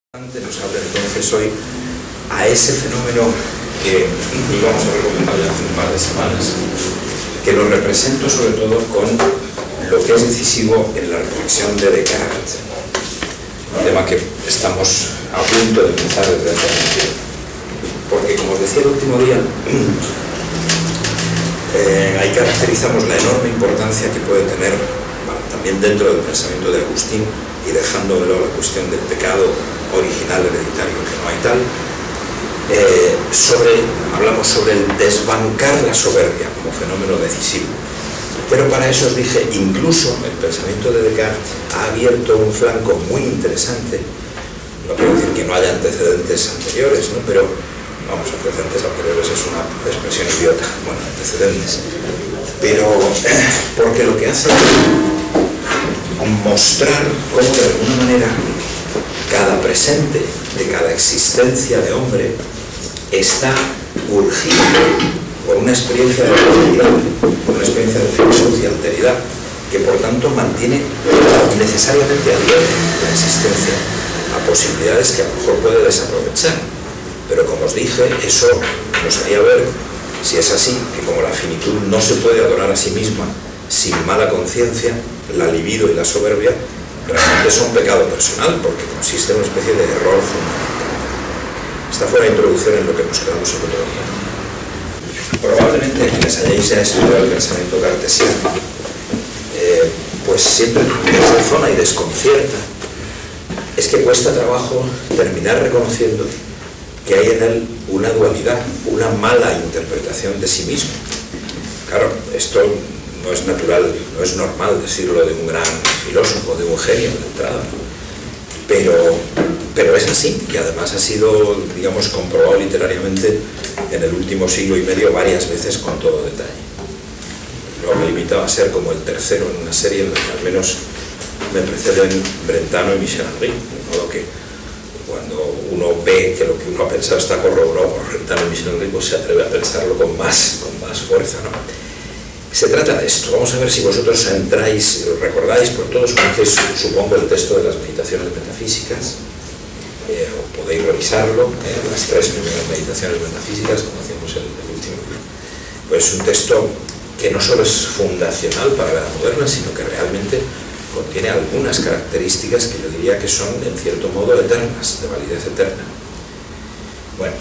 Nos habla entonces hoy a ese fenómeno que íbamos a recomendar ya hace un par de semanas, que lo represento sobre todo con lo que es decisivo en la reflexión de Descartes, un tema que estamos a punto de empezar desde hace un tiempo. Porque, como os decía el último día, ahí caracterizamos la enorme importancia que puede tener, también dentro del pensamiento de Agustín, y dejando de lado la cuestión del pecado original hereditario, que no hay tal, hablamos sobre el desbancar la soberbia como fenómeno decisivo. Pero para eso os dije, incluso el pensamiento de Descartes ha abierto un flanco muy interesante. No quiero decir que no haya antecedentes anteriores, ¿no? Pero, vamos, antecedentes anteriores es una expresión idiota, bueno, antecedentes. Pero, porque lo que hace es mostrar cómo de alguna manera cada presente de cada existencia de hombre está urgido por una experiencia de alteridad, por una experiencia de filosofía y alteridad, que por tanto mantiene necesariamente abierta la existencia a posibilidades que a lo mejor puede desaprovechar. Pero como os dije, eso nos haría ver, si es así, que como la finitud no se puede adorar a sí misma sin mala conciencia, la libido y la soberbia realmente son pecado personal, porque consiste en una especie de error fundamental. Esta fue la introducción en lo que nos quedamos el otro día. Probablemente quienes hayáis ya estudiado el pensamiento cartesiano, pues siempre desazona y desconcierta es que cuesta trabajo terminar reconociendo que hay en él una dualidad, una mala interpretación de sí mismo. Claro, esto no es natural, no es normal decirlo de un gran filósofo, de un genio de entrada, pero es así, y además ha sido, digamos, comprobado literariamente en el último siglo y medio varias veces con todo detalle. Lo me limitaba a ser como el tercero en una serie en la que al menos me preceden Brentano y Michel Henry, de modo que cuando uno ve que lo que uno ha pensado está corroborado por Brentano y Michel Henry, pues se atreve a pensarlo con más fuerza, ¿no? Se trata de esto. Vamos a ver si vosotros entráis, recordáis, por todos conocéis, supongo, el texto de las meditaciones metafísicas, o podéis revisarlo, las tres primeras meditaciones metafísicas, como hacíamos el último día. Pues es un texto que no solo es fundacional para la era moderna, sino que realmente contiene algunas características que yo diría que son, en cierto modo, eternas, de validez eterna. Bueno,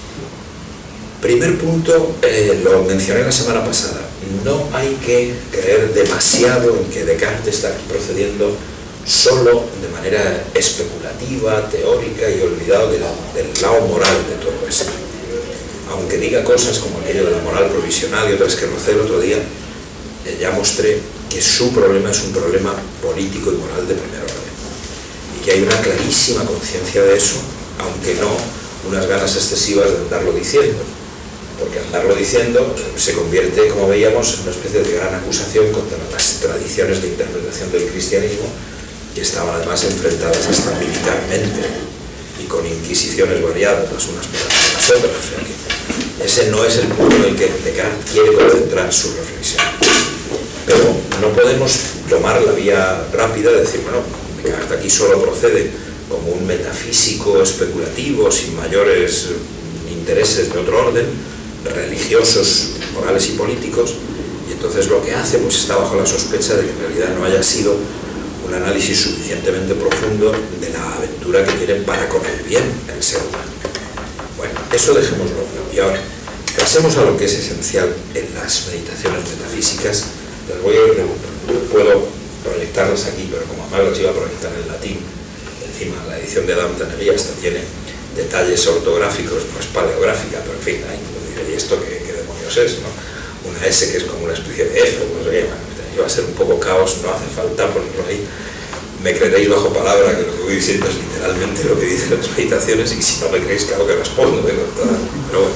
primer punto, lo mencioné la semana pasada. No hay que creer demasiado en que Descartes está procediendo solo de manera especulativa, teórica y olvidado del lado moral de todo esto. Aunque diga cosas como aquello de la moral provisional y otras que rocé el otro día, ya mostré que su problema es un problema político y moral de primer orden. Y que hay una clarísima conciencia de eso, aunque no unas ganas excesivas de andarlo diciendo. Porque andarlo diciendo se convierte, como veíamos, en una especie de gran acusación contra las tradiciones de interpretación del cristianismo, que estaban además enfrentadas hasta militarmente y con inquisiciones variadas las unas por las otras. O sea que ese no es el punto en el que Descartes quiere concentrar su reflexión. Pero no podemos tomar la vía rápida de decir, bueno, Descartes aquí solo procede como un metafísico especulativo sin mayores intereses de otro orden, religiosos, morales y políticos, y entonces lo que hace pues está bajo la sospecha de que en realidad no haya sido un análisis suficientemente profundo de la aventura que tiene para con el bien el ser humano. Bueno, eso dejémoslo. Y ahora, pasemos a lo que es esencial en las meditaciones metafísicas. Les voy a ir, puedo proyectarlas aquí, pero como además las iba a proyectar en latín, encima la edición de Adam Tanería hasta tiene detalles ortográficos, no es paleográfica, pero en fin, ¿y esto qué demonios es, no? Una S que es como una especie de F, no sé qué, va a ser un poco caos, no hace falta ponerlo ahí. Me creeréis bajo palabra que lo que voy diciendo es literalmente lo que dicen las meditaciones, y si no me creéis, claro que respondo, pero bueno.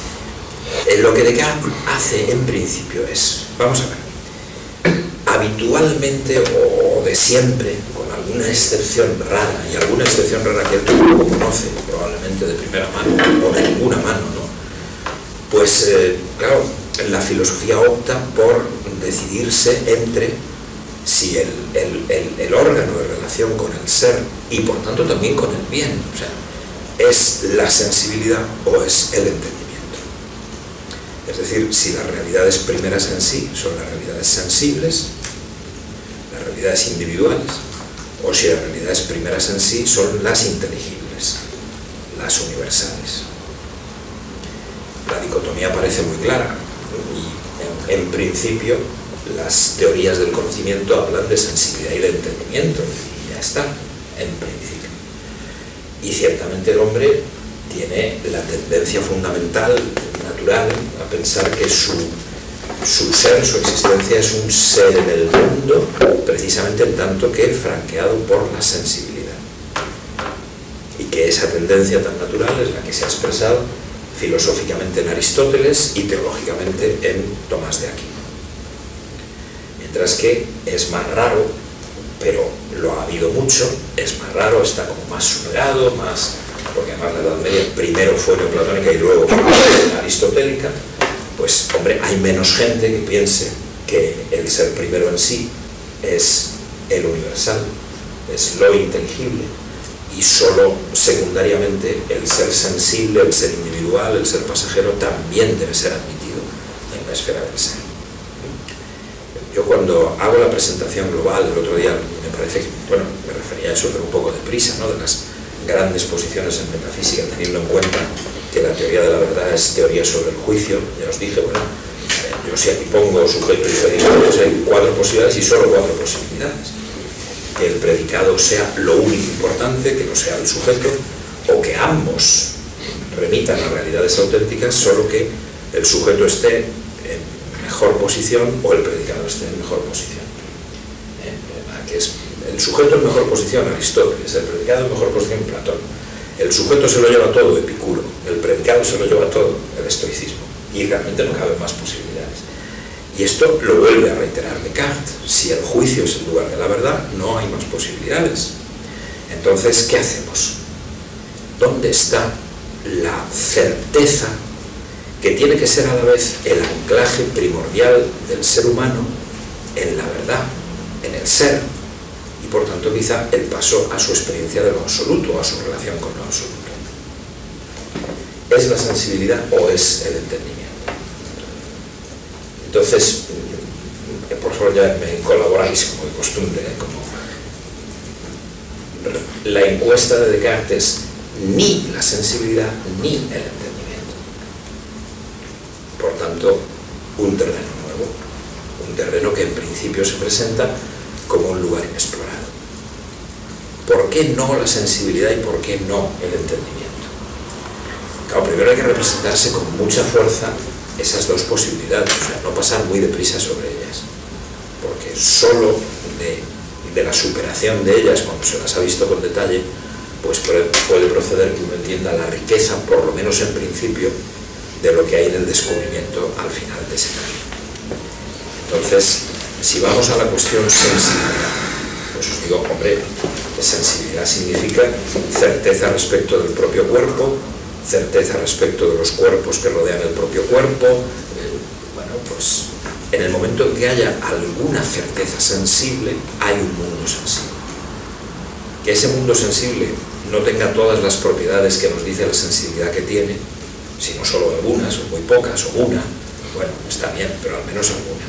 Lo que Descartes hace en principio es, vamos a ver, habitualmente o de siempre, con alguna excepción rara, y alguna excepción rara que él tampoco conoce, probablemente de primera mano, o de ninguna mano, ¿no? Pues, claro, la filosofía opta por decidirse entre si el órgano de relación con el ser y por tanto también con el bien, o sea, es la sensibilidad o es el entendimiento. Es decir, si las realidades primeras en sí son las realidades sensibles, las realidades individuales, o si las realidades primeras en sí son las inteligibles, las universales. La dicotomía parece muy clara y en principio las teorías del conocimiento hablan de sensibilidad y de entendimiento y ya está, en principio. Y ciertamente el hombre tiene la tendencia fundamental, natural, a pensar que su ser, su existencia es un ser en el mundo, precisamente en tanto que franqueado por la sensibilidad. Y que esa tendencia tan natural es la que se ha expresado filosóficamente en Aristóteles y teológicamente en Tomás de Aquino. Mientras que es más raro, pero lo ha habido mucho, es más raro, está como más superado, más, porque además la Edad Media primero fue neoplatónica y luego aristotélica, pues hombre, hay menos gente que piense que el ser primero en sí es el universal, es lo inteligible, y solo secundariamente el ser sensible, el ser individual, el ser pasajero también debe ser admitido en la esfera del ser. Yo cuando hago la presentación global el otro día, me parece que, bueno, me refería a eso pero un poco deprisa, ¿no?, de las grandes posiciones en metafísica, teniendo en cuenta que la teoría de la verdad es teoría sobre el juicio. Ya os dije, bueno, yo si aquí pongo sujeto y predicado, pues hay 4 posibilidades y solo 4 posibilidades. Que el predicado sea lo único importante, que no sea el sujeto, o que ambos remitan a realidades auténticas, solo que el sujeto esté en mejor posición o el predicado esté en mejor posición. Que es el sujeto en mejor posición, Aristóteles; el predicado en mejor posición, Platón. El sujeto se lo lleva todo, Epicuro; el predicado se lo lleva todo, el estoicismo. Y realmente no caben más posibilidades. Y esto lo vuelve a reiterar Descartes: si el juicio es el lugar de la verdad, no hay más posibilidades. Entonces, ¿qué hacemos? ¿Dónde está la certeza que tiene que ser a la vez el anclaje primordial del ser humano en la verdad, en el ser, y por tanto quizá el paso a su experiencia de lo absoluto, a su relación con lo absoluto? ¿Es la sensibilidad o es el entendimiento? Entonces, por favor, ya me colaboráis como de costumbre, como la encuesta de Descartes es ni la sensibilidad ni el entendimiento. Por tanto, un terreno nuevo, un terreno que en principio se presenta como un lugar inexplorado. ¿Por qué no la sensibilidad y por qué no el entendimiento? Claro, primero hay que representarse con mucha fuerza esas 2 posibilidades, o sea, no pasar muy deprisa sobre ellas, porque solo de la superación de ellas, cuando se las ha visto con detalle, pues puede proceder que uno entienda la riqueza, por lo menos en principio, de lo que hay en el descubrimiento al final de ese camino. Entonces, si vamos a la cuestión sensibilidad, pues os digo, hombre, sensibilidad significa certeza respecto del propio cuerpo, certeza respecto de los cuerpos que rodean el propio cuerpo. Bueno, pues en el momento en que haya alguna certeza sensible, hay un mundo sensible. Que ese mundo sensible no tenga todas las propiedades que nos dice la sensibilidad que tiene, sino solo algunas, o muy pocas, o una, bueno, está bien, pero al menos alguna.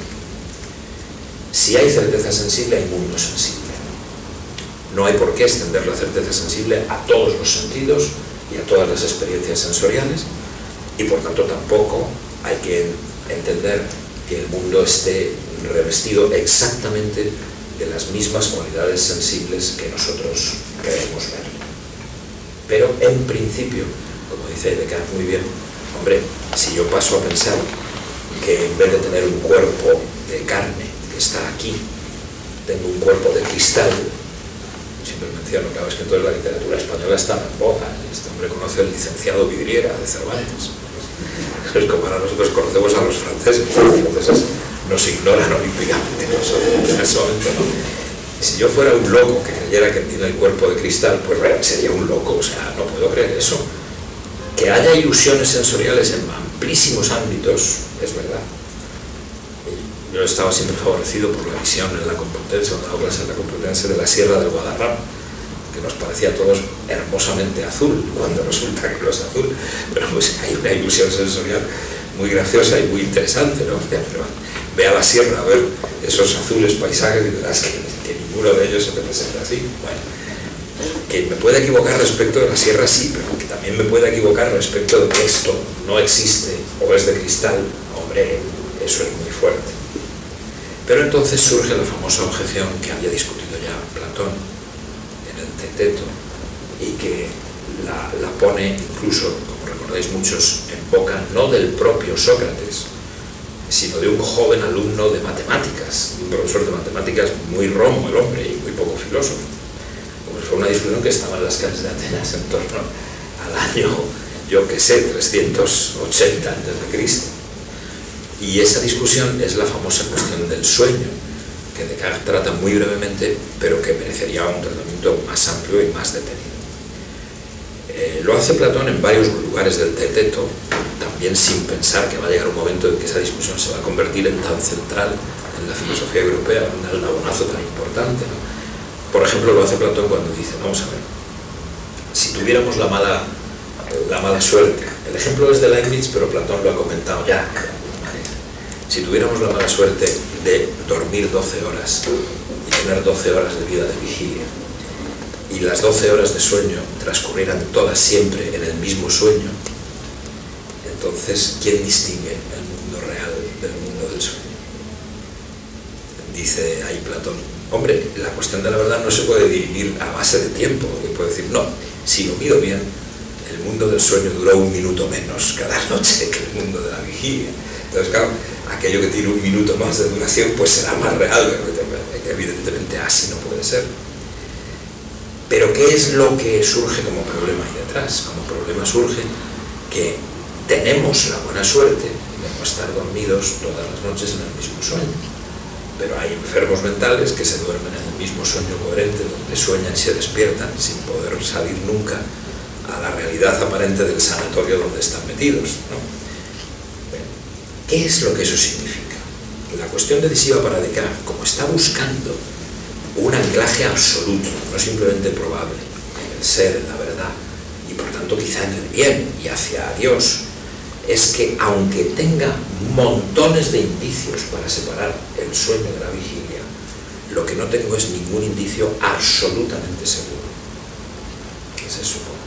Si hay certeza sensible, hay mundo sensible. No hay por qué extender la certeza sensible a todos los sentidos y a todas las experiencias sensoriales, y por tanto tampoco hay que entender que el mundo esté revestido exactamente de las mismas cualidades sensibles que nosotros creemos ver. Pero en principio, como dice Descartes muy bien, hombre, si yo paso a pensar que en vez de tener un cuerpo de carne que está aquí, tengo un cuerpo de cristal, siempre menciono, claro, es que entonces la literatura española está en boga. Este hombre conoce al licenciado Vidriera de Cervantes. Es como ahora nosotros conocemos a los franceses. Los franceses nos ignoran olímpicamente, nosotros en ese momento no. Si yo fuera un loco que creyera que tiene el cuerpo de cristal, pues sería un loco, o sea, no puedo creer eso. Que haya ilusiones sensoriales en amplísimos ámbitos, es verdad. yo estaba siempre favorecido por la visión en la Complutense, o la clase en la Complutense de la Sierra del Guadarrama, que nos parecía a todos hermosamente azul, cuando resulta que no es azul, pero pues hay una ilusión sensorial muy graciosa y muy interesante, ¿no? Ve a la sierra a ver esos azules paisajes y verás que ninguno de ellos se te presenta así. Bueno, que me puede equivocar respecto de la sierra, sí, pero que también me puede equivocar respecto de que esto no existe o es de cristal, hombre, eso es muy fuerte. Pero entonces surge la famosa objeción que había discutido ya Platón en el Teeteto y que la pone incluso, como recordáis muchos, en boca no del propio Sócrates, sino de un joven alumno de matemáticas, un profesor de matemáticas muy romo el hombre y muy poco filósofo. Pues fue una discusión que estaba en las calles de Atenas en torno al año, yo que sé, 380 a.C. Y esa discusión es la famosa cuestión del sueño, que Descartes trata muy brevemente, pero que merecería un tratamiento más amplio y más detenido. Lo hace Platón en varios lugares del Teeteto, también sin pensar que va a llegar un momento en que esa discusión se va a convertir en tan central en la filosofía europea, un eslabonazo tan importante, ¿no? Por ejemplo, lo hace Platón cuando dice, vamos a ver, si tuviéramos la mala suerte, el ejemplo es de Leibniz, pero Platón lo ha comentado ya, si tuviéramos la mala suerte de dormir 12 horas y tener 12 horas de vida de vigilia, y las 12 horas de sueño transcurrieran todas siempre en el mismo sueño, entonces, ¿quién distingue el mundo real del mundo del sueño? Dice ahí Platón, hombre, la cuestión de la verdad no se puede dividir a base de tiempo, que puede decir, no, si lo mido bien, el mundo del sueño dura 1 minuto menos cada noche que el mundo de la vigilia. Entonces, claro, aquello que tiene 1 minuto más de duración, pues será más real, evidentemente así no puede ser. Pero ¿qué es lo que surge como problema ahí detrás? Como problema surge que tenemos la buena suerte de no estar dormidos todas las noches en el mismo sueño. Pero hay enfermos mentales que se duermen en el mismo sueño coherente, donde sueñan y se despiertan sin poder salir nunca a la realidad aparente del sanatorio donde están metidos, ¿no? ¿Qué es lo que eso significa? La cuestión decisiva para Descartes, como está buscando un anclaje absoluto, no simplemente probable, en el ser, en la verdad, y por tanto quizá en el bien y hacia Dios, es que aunque tenga montones de indicios para separar el sueño de la vigilia, lo que no tengo es ningún indicio absolutamente seguro. Ese es su punto.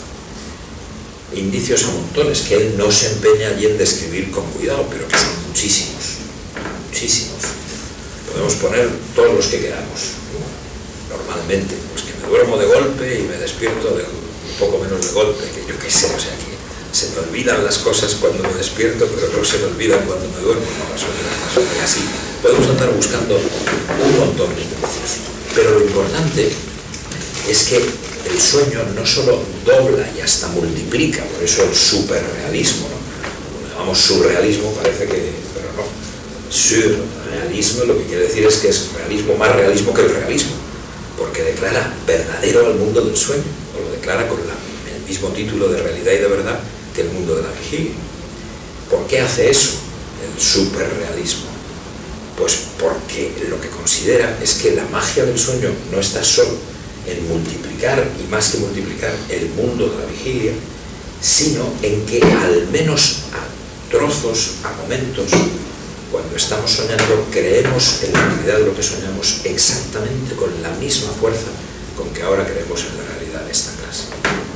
Indicios a montones que él no se empeña allí en describir con cuidado, pero que son muchísimos, muchísimos. Podemos poner todos los que queramos. Normalmente, pues que me duermo de golpe y me despierto de un poco menos de golpe, que yo qué sé, o sea que se me olvidan las cosas cuando me despierto, pero no se me olvidan cuando me duermo, no, eso es así. Podemos andar buscando un montón de indicios, pero lo importante es que el sueño no solo dobla y hasta multiplica, por eso el superrealismo, ¿no? Cuando llamamos surrealismo parece que, pero no, surrealismo lo que quiere decir es que es realismo, más realismo que el realismo, porque declara verdadero al mundo del sueño, o lo declara con el mismo título de realidad y de verdad que el mundo de la vigilia. ¿Por qué hace eso el superrealismo? Pues porque lo que considera es que la magia del sueño no está solo en multiplicar, y más que multiplicar, el mundo de la vigilia, sino en que al menos a trozos, a momentos, cuando estamos soñando, creemos en la realidad de lo que soñamos exactamente con la misma fuerza con que ahora creemos en la realidad de esta clase.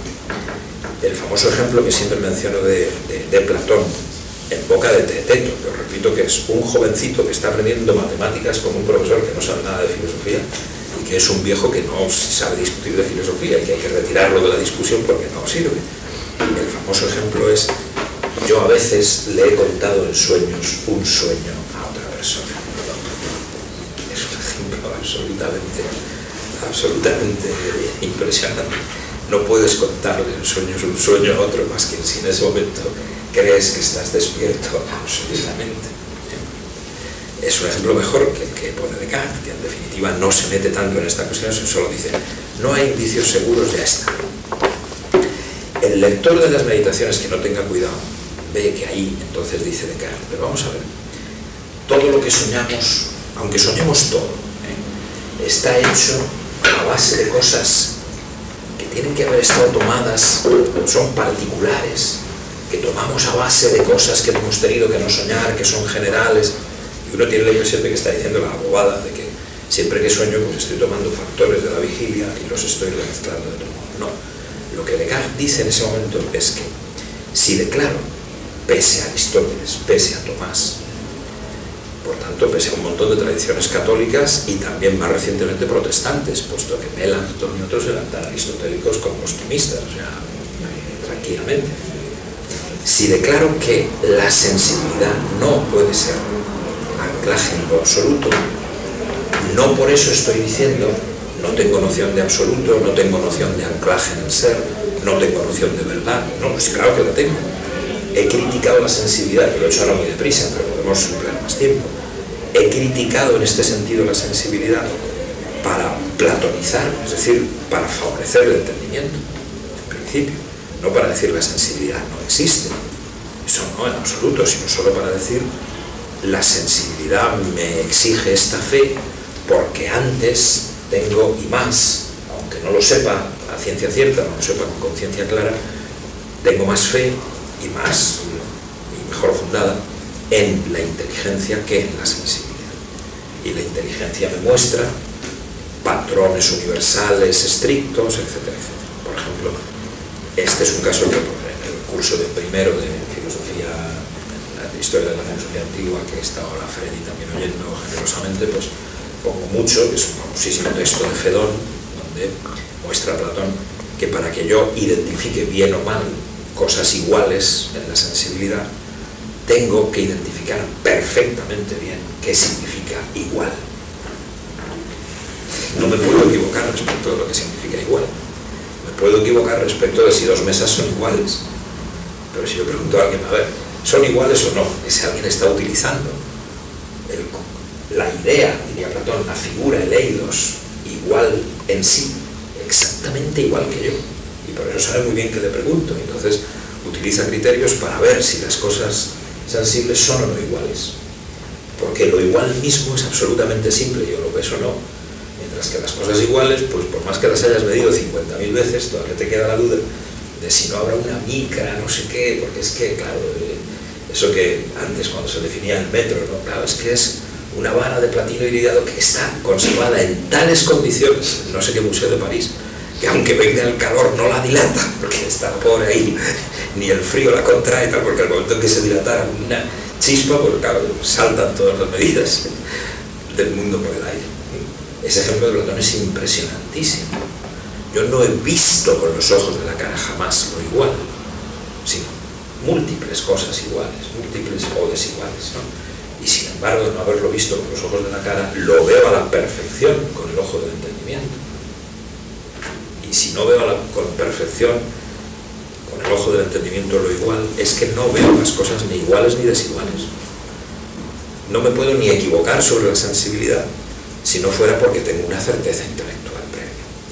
El famoso ejemplo que siempre menciono de Platón, en boca de Teeteto, que os repito que es un jovencito que está aprendiendo matemáticas con un profesor que no sabe nada de filosofía, y que es un viejo que no sabe discutir de filosofía y que hay que retirarlo de la discusión porque no sirve. El famoso ejemplo es: yo a veces le he contado en sueños un sueño a otra persona. Es un ejemplo absolutamente impresionante. No puedes contarle en sueños un sueño a otro más que si en ese momento crees que estás despierto absolutamente. Es un ejemplo mejor que el que pone Descartes, que en definitiva no se mete tanto en esta cuestión, solo dice, no hay indicios seguros, ya está. El lector de las meditaciones que no tenga cuidado ve que ahí entonces dice Descartes, pero vamos a ver, todo lo que soñamos, aunque soñemos todo, está hecho a base de cosas que tienen que haber estado tomadas, son particulares, que tomamos a base de cosas que hemos tenido que no soñar, que son generales, y uno tiene la impresión de que está diciendo la bobada, de que siempre que sueño pues estoy tomando factores de la vigilia y los estoy remezclando de otro modo. No, lo que Descartes dice en ese momento es que si declaro, pese a Aristóteles, pese a Tomás, por tanto, pese a un montón de tradiciones católicas y también más recientemente protestantes, puesto que Melanchthon y otros eran tan aristotélicos como los tomistas, o sea, tranquilamente. Si declaro que la sensibilidad no puede ser anclaje en lo absoluto, no por eso estoy diciendo no tengo noción de absoluto, no tengo noción de anclaje en el ser, no tengo noción de verdad. No, pues claro que la tengo. He criticado la sensibilidad, que lo he hecho ahora muy deprisa, pero podemos emplear más tiempo. He criticado en este sentido la sensibilidad para platonizar, es decir, para favorecer el entendimiento, en principio, no para decir la sensibilidad no existe, eso no en absoluto, sino solo para decir la sensibilidad me exige esta fe porque antes tengo y más, aunque no lo sepa a ciencia cierta, no lo sepa con conciencia clara, tengo más fe y más y mejor fundada en la inteligencia que en la sensibilidad. Y la inteligencia me muestra patrones universales estrictos, etcétera, etcétera. Por ejemplo, este es un caso que en el curso de primero de filosofía, de historia de la filosofía antigua, que está ahora Freddy también oyendo generosamente, pues pongo mucho, que es un famosísimo texto de Fedón, donde muestra Platón que para que yo identifique bien o mal cosas iguales en la sensibilidad, tengo que identificar perfectamente bien qué significa igual. No me puedo equivocar respecto de lo que significa igual. Me puedo equivocar respecto de si dos mesas son iguales. Pero si yo pregunto a alguien, a ver, ¿son iguales o no? Ese alguien está utilizando la idea, diría Platón, la figura, el eidos, igual en sí, exactamente igual que yo. Y por eso sabe muy bien que le pregunto. Entonces utiliza criterios para ver si las cosas sensibles son o no iguales. Porque lo igual mismo es absolutamente simple, yo lo ves o no. Mientras que las cosas iguales, pues por más que las hayas medido 50.000 veces, todavía te queda la duda de si no habrá una micra, no sé qué, porque es que, claro, eso que antes cuando se definía el metro, ¿no? Claro, es que es una vara de platino iridiado que está conservada en tales condiciones, no sé qué museo de París, que aunque venga el calor no la dilata, porque está por ahí, ni el frío la contrae, tal, porque al momento en que se dilatara una chispa, pues claro, saltan todas las medidas del mundo por el aire. Ese ejemplo de Platón es impresionantísimo. Yo no he visto con los ojos de la cara jamás lo igual, sino múltiples cosas iguales, múltiples o desiguales, ¿no? Y sin embargo, de no haberlo visto con los ojos de la cara, lo veo a la perfección con el ojo del entendimiento. Y si no veo con perfección, con el ojo del entendimiento lo igual, es que no veo las cosas ni iguales ni desiguales. No me puedo ni equivocar sobre la sensibilidad si no fuera porque tengo una certeza intelectual previa.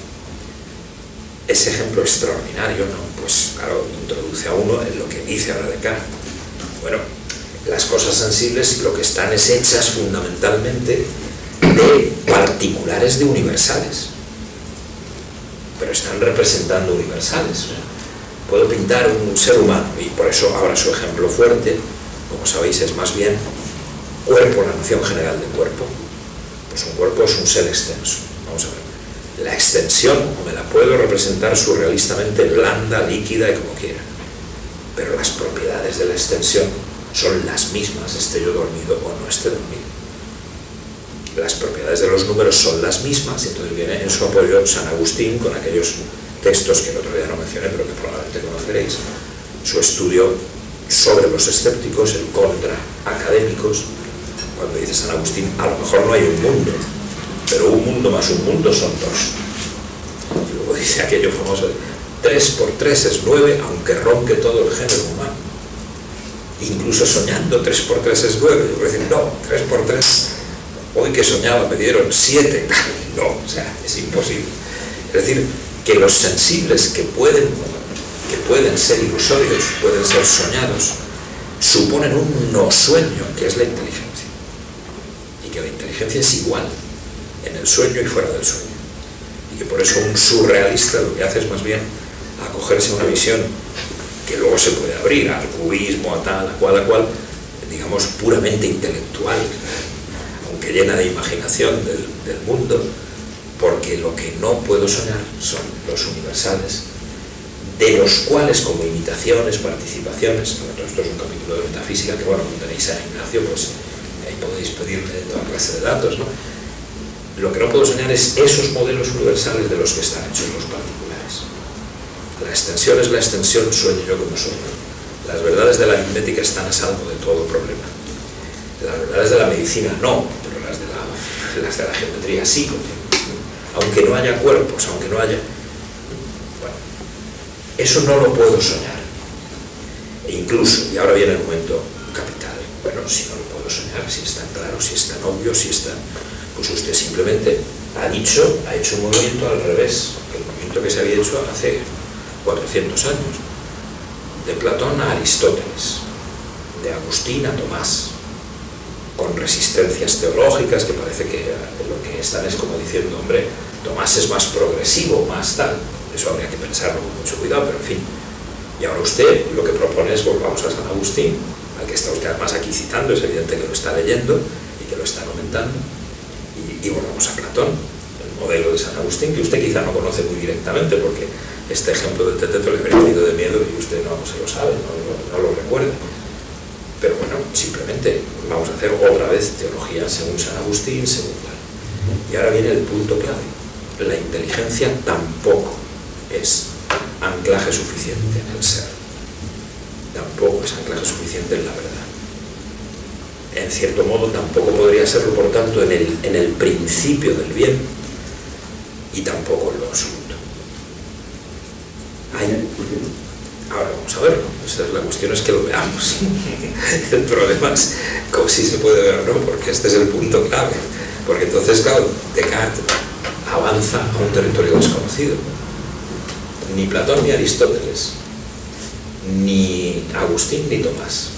Ese ejemplo extraordinario, ¿no? Pues claro, introduce a uno en lo que dice ahora Descartes. Bueno, las cosas sensibles lo que están es hechas fundamentalmente de particulares de universales, pero están representando universales. Puedo pintar un ser humano, y por eso ahora su ejemplo fuerte, como sabéis, es más bien cuerpo, la noción general de cuerpo. Pues un cuerpo es un ser extenso. Vamos a ver. La extensión me la puedo representar surrealistamente blanda, líquida y como quiera, pero las propiedades de la extensión son las mismas, esté yo dormido o no esté dormido. Las propiedades de los números son las mismas, y entonces viene en su apoyo San Agustín con aquellos textos que el otro día no mencioné, pero que probablemente conoceréis, su estudio sobre los escépticos, el contra académicos, cuando dice San Agustín, a lo mejor no hay un mundo, pero un mundo más un mundo son dos. Y luego dice aquello famoso, 3 por 3 es 9, aunque ronque todo el género humano. Incluso soñando 3 por 3 es 9. Yo voy a decir, no, 3 por 3, hoy que soñaba me dieron 7. No, o sea, es imposible. Es decir, que los sensibles que pueden ser ilusorios, pueden ser soñados, suponen un no sueño, que es la inteligencia. inteligencia es igual en el sueño y fuera del sueño. Y que por eso un surrealista lo que hace es más bien acogerse a una visión que luego se puede abrir al cubismo, a tal, a cual, digamos, puramente intelectual, aunque llena de imaginación del mundo, porque lo que no puedo soñar son los universales, de los cuales, como imitaciones, participaciones, esto es un capítulo de metafísica que, bueno, como tenéis a Ignacio, pues ahí podéis pedirle toda clase de datos, ¿no? Lo que no puedo soñar es esos modelos universales de los que están hechos los particulares. La extensión es la extensión, sueño yo como sueño. Las verdades de la aritmética están a salvo de todo problema. Las verdades de la medicina no, pero las de la geometría sí, porque aunque no haya cuerpos, aunque no haya... Bueno, eso no lo puedo soñar. E incluso, y ahora viene el momento capital, bueno, si no lo puedo soñar, si es tan claro, si es tan obvio, si es tan... Pues usted simplemente ha hecho un movimiento al revés, el movimiento que se había hecho hace 400 años, de Platón a Aristóteles, de Agustín a Tomás, con resistencias teológicas que parece que lo que están es como diciendo, hombre, Tomás es más progresivo, más tal. Eso habría que pensarlo con mucho cuidado, pero en fin. Y ahora usted lo que propone es volvamos a San Agustín, al que está usted además aquí citando, es evidente que lo está leyendo y que lo está comentando, y volvamos a Platón, el modelo de San Agustín, que usted quizá no conoce muy directamente, porque este ejemplo del teteto le habría tenido de miedo y usted no se lo sabe, no lo recuerda. Pero bueno, simplemente vamos a hacer otra vez teología según San Agustín, según tal. Y ahora viene el punto clave. La inteligencia tampoco es anclaje suficiente en el ser. Tampoco es anclaje suficiente en la verdad. En cierto modo tampoco podría serlo, por tanto, en el principio del bien y tampoco en lo absoluto. Ahora vamos a verlo. La cuestión es que lo veamos. El problema es como si se puede ver o no, porque este es el punto clave. Porque entonces, claro, Descartes avanza a un territorio desconocido. Ni Platón ni Aristóteles, ni Agustín ni Tomás.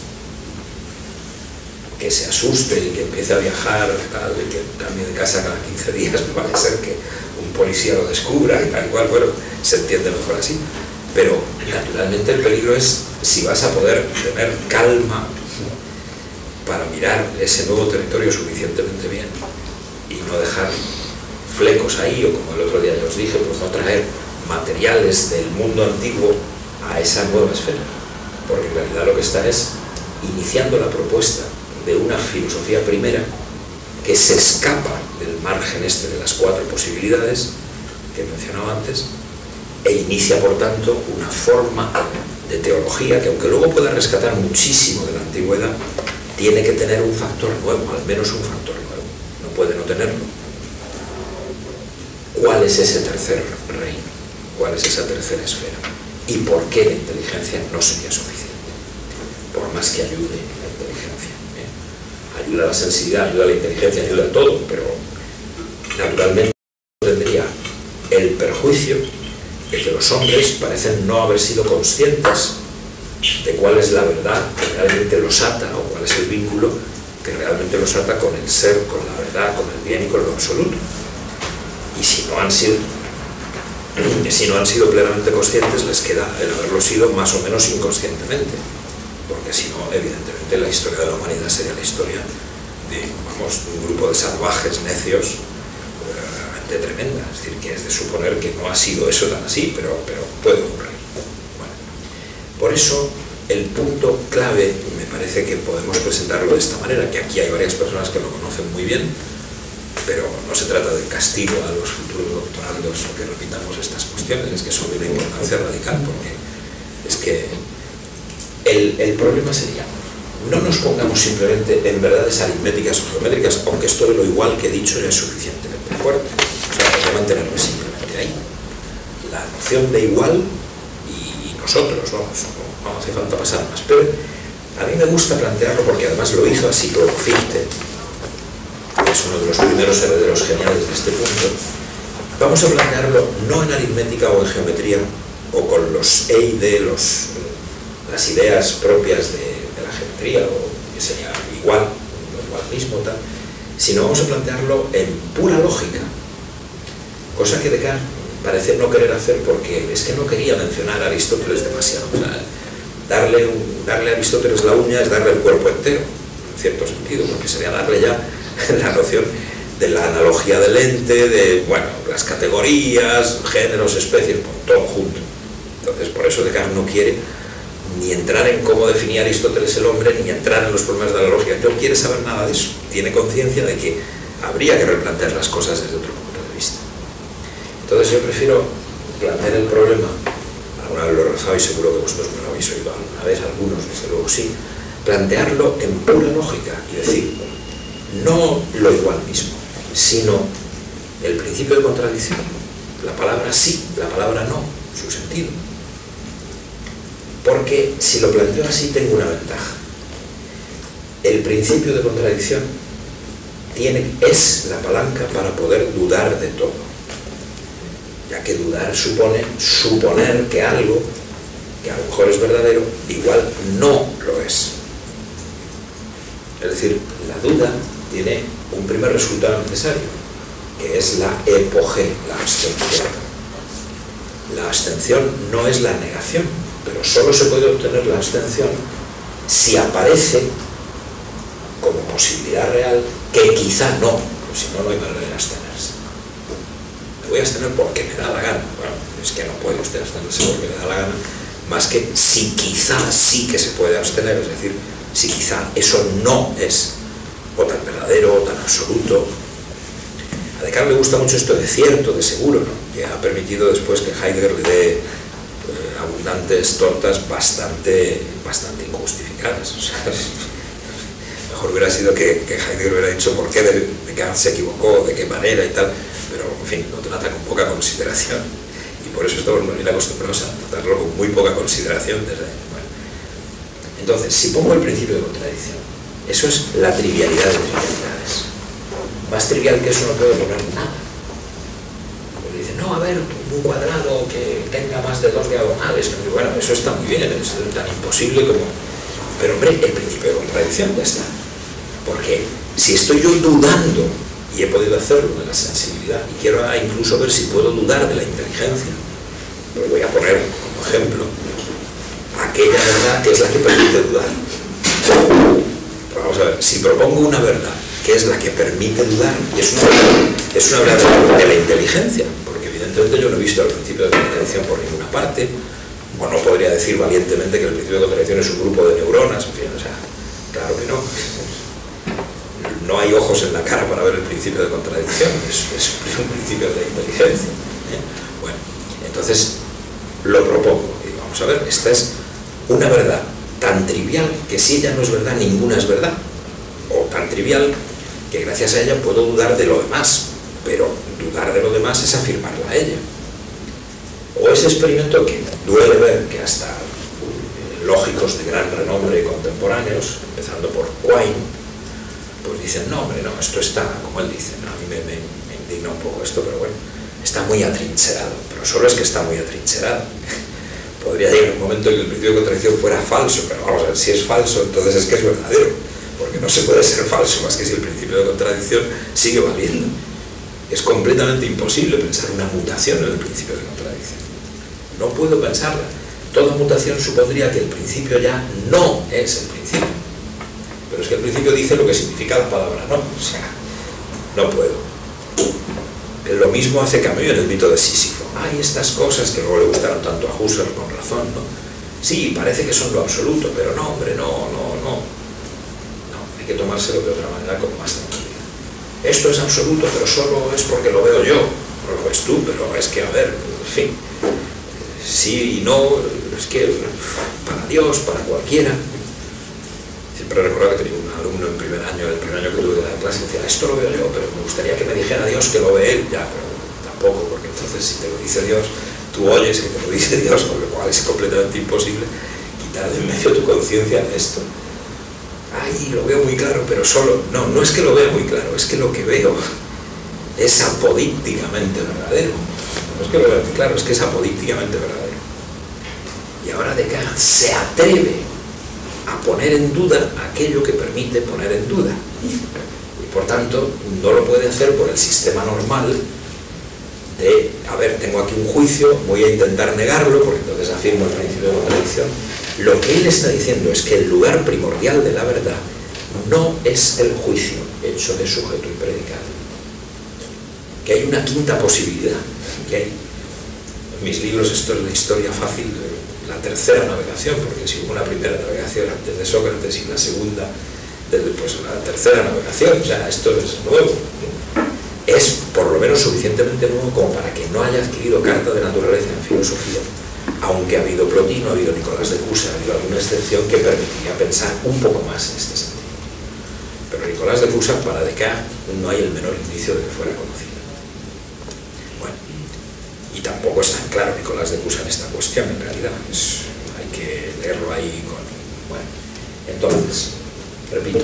Que se asuste y que empiece a viajar, tal, y que cambie de casa cada 15 días, no va a ser que un policía lo descubra y tal cual, bueno, se entiende mejor así. Pero naturalmente el peligro es si vas a poder tener calma para mirar ese nuevo territorio suficientemente bien y no dejar flecos ahí, o como el otro día ya os dije, pues no traer materiales del mundo antiguo a esa nueva esfera, porque en realidad lo que está es iniciando la propuesta de una filosofía primera que se escapa del margen este de las 4 posibilidades que mencionaba antes, e inicia por tanto una forma de teología que, aunque luego pueda rescatar muchísimo de la antigüedad, tiene que tener un factor nuevo, al menos un factor nuevo, no puede no tenerlo. ¿Cuál es ese tercer reino? ¿Cuál es esa tercera esfera? ¿Y por qué la inteligencia no sería suficiente? Por más que ayude la inteligencia, ayuda a la sensibilidad, ayuda a la inteligencia, ayuda a todo, pero naturalmente tendría el perjuicio de que los hombres parecen no haber sido conscientes de cuál es la verdad que realmente los ata, o cuál es el vínculo que realmente los ata con el ser, con la verdad, con el bien y con lo absoluto. Y si no han sido plenamente conscientes, les queda el haberlo sido más o menos inconscientemente, porque si no, evidentemente la historia de la humanidad sería la historia de, vamos, un grupo de salvajes necios tremenda, es decir, que es de suponer que no ha sido eso tan así, pero puede ocurrir. Bueno, por eso el punto clave, me parece que podemos presentarlo de esta manera, que aquí hay varias personas que lo conocen muy bien, pero no se trata de castigo a los futuros doctorandos o que repitamos estas cuestiones, es que son de una importancia radical, porque es que el problema sería, no nos pongamos simplemente en verdades aritméticas o geométricas, aunque esto de lo igual que he dicho ya es suficientemente fuerte. O sea, hay que mantenerlo simplemente ahí. La noción de igual y nosotros, vamos, no hace falta pasar más. Pero a mí me gusta plantearlo porque además lo hizo así todo Fichte, que es uno de los primeros herederos geniales de este punto. Vamos a plantearlo no en aritmética o en geometría o con los E y D, las ideas propias de la geometría, o que sería igual, lo igual mismo, tal, sino vamos a plantearlo en pura lógica, cosa que Descartes parece no querer hacer porque es que no quería mencionar a Aristóteles demasiado. O sea, darle a Aristóteles la uña es darle el cuerpo entero, en cierto sentido, porque sería darle ya la noción de la analogía del ente, de, bueno, las categorías, géneros, especies, todo junto. Entonces, por eso Descartes no quiere ni entrar en cómo definía Aristóteles el hombre, ni entrar en los problemas de la lógica. No quiere saber nada de eso. Tiene conciencia de que habría que replantear las cosas desde otro punto de vista. Entonces yo prefiero plantear el problema, alguna vez lo he rezado y seguro que vosotros me lo habéis oído alguna vez, algunos desde luego sí, plantearlo en pura lógica y decir, no lo igual mismo, sino el principio de contradicción, la palabra sí, la palabra no, su sentido. Porque si lo planteo así tengo una ventaja. El principio de contradicción es la palanca para poder dudar de todo, ya que dudar supone suponer que algo, que a lo mejor es verdadero, igual no lo es. Es decir, la duda tiene un primer resultado necesario, que es la epogé, la abstención. La abstención no es la negación, pero solo se puede obtener la abstención si aparece como posibilidad real que quizá no, pues si no, no hay manera de abstenerse. Me voy a abstener porque me da la gana. Bueno, es que no puede usted abstenerse porque le da la gana, más que si quizá sí que se puede abstener, es decir, si quizá eso no es o tan verdadero o tan absoluto. A Descartes le gusta mucho esto de cierto, de seguro, ¿no? Que ha permitido después que Heidegger le dé abundantes tortas bastante injustificadas. O sea, mejor hubiera sido que Heidegger hubiera dicho por qué Descartes se equivocó, de qué manera y tal, pero en fin, lo trata con poca consideración y por eso estamos muy bien acostumbrados a tratarlo con muy poca consideración desde ahí. Bueno. Entonces, si pongo el principio de contradicción, eso es la trivialidad de trivialidades. Más trivial que eso no puedo poner nada. Porque dicen, no, a ver, un cuadrado que tenga más de 2 diagonales. Bueno, eso está muy bien, es tan imposible como... Pero hombre, el principio de contradicción ya está. Porque si estoy yo dudando, y he podido hacerlo de la sensibilidad, y quiero incluso ver si puedo dudar de la inteligencia, pues voy a poner como ejemplo aquella verdad que es la que permite dudar. Pero vamos a ver, si propongo una verdad que es la que permite dudar, y es una verdad de la inteligencia, porque evidentemente yo no he visto el principio de contradicción por ninguna parte, o no podría decir valientemente que el principio de contradicción es un grupo de neuronas, en fin, o sea, claro que no. No hay ojos en la cara para ver el principio de contradicción, es un principio de la inteligencia. Bueno, entonces lo propongo, y vamos a ver, esta es una verdad tan trivial que si ella no es verdad, ninguna es verdad, o tan trivial que gracias a ella puedo dudar de lo demás, pero dudar de lo demás es afirmarla a ella. O ese experimento que duele ver que hasta lógicos de gran renombre contemporáneos, empezando por Quine, pues dicen, no, hombre, no, esto está, como él dice, ¿no? A mí me indigna un poco esto, pero bueno, está muy atrincherado, pero solo es que está muy atrincherado. Podría llegar un momento en que el principio de contradicción fuera falso, pero vamos a ver, si es falso, entonces es que es verdadero, porque no se puede ser falso, más que si el principio de contradicción sigue valiendo. Es completamente imposible pensar una mutación en el principio de contradicción. No puedo pensarla. Toda mutación supondría que el principio ya no es el principio. Pero es que el principio dice lo que significa la palabra no. O sea, no puedo. Lo mismo hace Camus en el mito de Sísifo. Hay estas cosas que luego le gustaron tanto a Husserl, con razón, ¿no? Sí, parece que son lo absoluto, pero no, hombre, no. Hay que tomárselo de otra manera con más tranquilidad. Esto es absoluto, pero solo es porque lo veo yo. No lo ves tú, pero es que, a ver, en fin. Sí y no, es que para Dios, para cualquiera. Siempre recuerdo que tenía un alumno en primer año, el primer año que tuve de la clase, decía, esto lo veo yo, pero me gustaría que me dijera Dios que lo ve él. Ya, pero tampoco, porque entonces si te lo dice Dios, tú oyes que te lo dice Dios, con lo cual es completamente imposible quitar de en medio tu conciencia de esto. Ay, lo veo muy claro, pero solo... No es que lo vea muy claro, es que lo que veo es apodícticamente verdadero. No es que lo vea muy claro, es que es apodícticamente verdadero. Y ahora Descartes se atreve a poner en duda aquello que permite poner en duda. Por tanto, no lo puede hacer por el sistema normal de, a ver, tengo aquí un juicio, voy a intentar negarlo, porque entonces afirmo el principio de contradicción. Lo que él está diciendo es que el lugar primordial de la verdad no es el juicio hecho de sujeto y predicado. Que hay una quinta posibilidad, que hay, en mis libros esto es la historia fácil, la tercera navegación, porque si hubo una primera navegación antes de Sócrates y la segunda, pues la tercera navegación, o sea, esto es nuevo. Es por lo menos suficientemente nuevo como para que no haya adquirido carta de naturaleza en filosofía, aunque ha habido Plotino, ha habido Nicolás de Cusa, ha habido alguna excepción que permitiría pensar un poco más en este sentido. Pero Nicolás de Cusa, para Descartes, no hay el menor indicio de que fuera conocido. Bueno, y tampoco es tan claro Nicolás de Cusa en esta cuestión, en realidad. Hay que leerlo ahí con... Bueno, entonces, repito,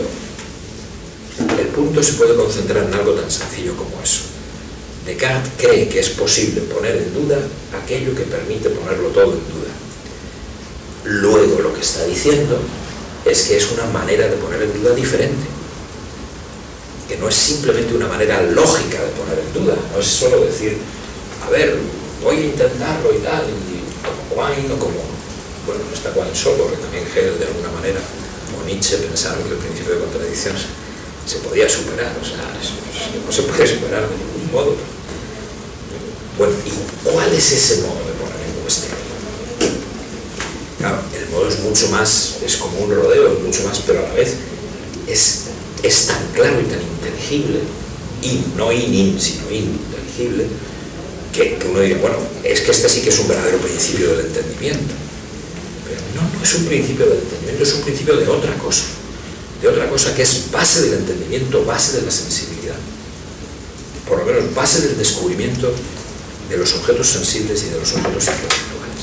el punto se puede concentrar en algo tan sencillo como eso. Descartes cree que es posible poner en duda aquello que permite ponerlo todo en duda. Luego lo que está diciendo es que es una manera de poner en duda diferente, que no es simplemente una manera lógica de poner en duda, no es solo decir, a ver, voy a intentarlo y tal, y como Quine o como, bueno, no está Quine solo, que también Hegel de alguna manera, o Nietzsche, pensaron que el principio de contradicción se podía superar, o sea, no se puede superar de ningún modo. Bueno, ¿y cuál es ese modo de poner en cuestión? Claro, el modo es mucho más, es como un rodeo, es mucho más, pero a la vez es tan claro y tan inteligible, no sino inteligible, que uno diría, bueno, es que este sí que es un verdadero principio del entendimiento. Pero no es un principio del entendimiento, es un principio de otra cosa que es base del entendimiento, base de la sensibilidad, por lo menos base del descubrimiento de los objetos sensibles y de los objetos intelectuales.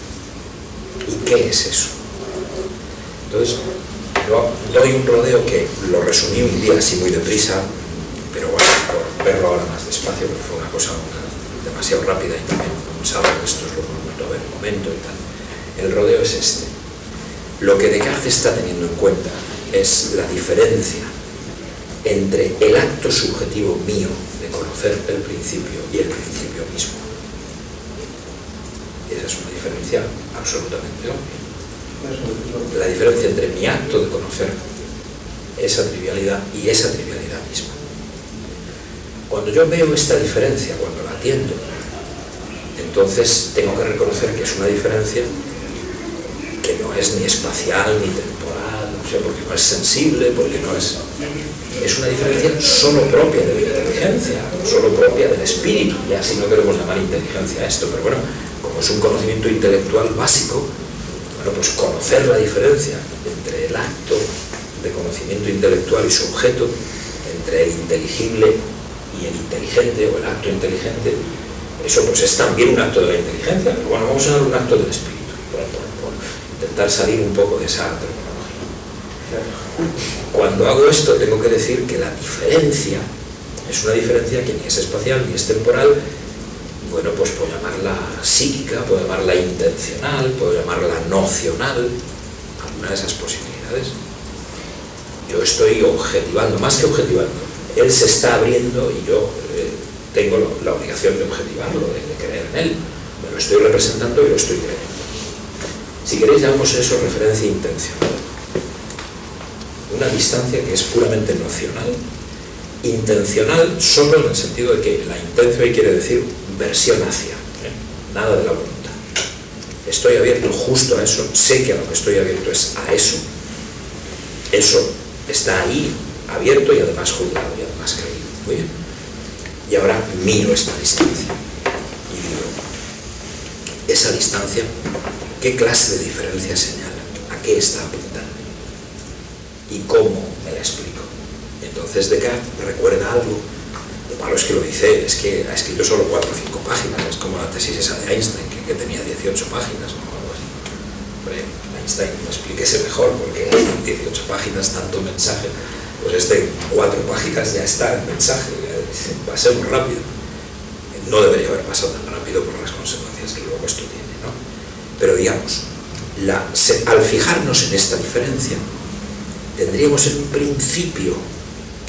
¿Y qué es eso? Entonces, yo doy un rodeo que lo resumí un día así muy deprisa, pero bueno, por verlo ahora más despacio, porque fue una cosa demasiado rápida y también un sábado esto es lo que me gustó ver un momento y tal. El rodeo es este. Lo que Descartes está teniendo en cuenta es la diferencia entre el acto subjetivo mío de conocer el principio y el principio mismo. Y esa es una diferencia absolutamente obvia. La diferencia entre mi acto de conocer esa trivialidad y esa trivialidad misma. Cuando yo veo esta diferencia, cuando la atiendo, entonces tengo que reconocer que es una diferencia que no es ni espacial ni temporal, o sea, porque no es sensible, porque no es... Es una diferencia solo propia de la inteligencia, solo propia del espíritu, ya si no queremos llamar inteligencia a esto, pero bueno, como es un conocimiento intelectual básico, bueno, pues conocer la diferencia entre el acto de conocimiento intelectual y su objeto, entre el inteligible y el inteligente, o el acto inteligente, eso pues es también un acto de la inteligencia, pero bueno, vamos a dar un acto del espíritu, por intentar salir un poco de esa terminología. Cuando hago esto tengo que decir que la diferencia es una diferencia que ni es espacial ni es temporal. Bueno, pues puedo llamarla psíquica, puedo llamarla intencional, puedo llamarla nocional, alguna de esas posibilidades. Yo estoy objetivando, más que objetivando, él se está abriendo y yo tengo la obligación de objetivarlo, de creer en él. Me lo estoy representando y lo estoy creyendo. Si queréis, llamamos eso referencia intencional. Una distancia que es puramente nocional, intencional solo en el sentido de que la intención ahí quiere decir versión hacia, nada de la voluntad. Estoy abierto justo a eso, sé que a lo que estoy abierto es a eso. Eso está ahí, abierto y además juzgado y además creído. Muy bien. Y ahora miro esta distancia y digo, esa distancia, ¿qué clase de diferencia señala? ¿A qué está apuntando? ¿Y cómo me la explico? Entonces Descartes recuerda algo. Lo malo es que lo dice, es que ha escrito solo 4 o 5 páginas, es como la tesis esa de Einstein, que tenía 18 páginas, ¿no? Algo así. Hombre, Einstein, explíquese mejor, porque en 18 páginas tanto mensaje, pues 4 páginas ya está el mensaje, va a ser muy rápido. No debería haber pasado tan rápido por las consecuencias que luego esto tiene, ¿no? Pero digamos, al fijarnos en esta diferencia, tendríamos en un principio que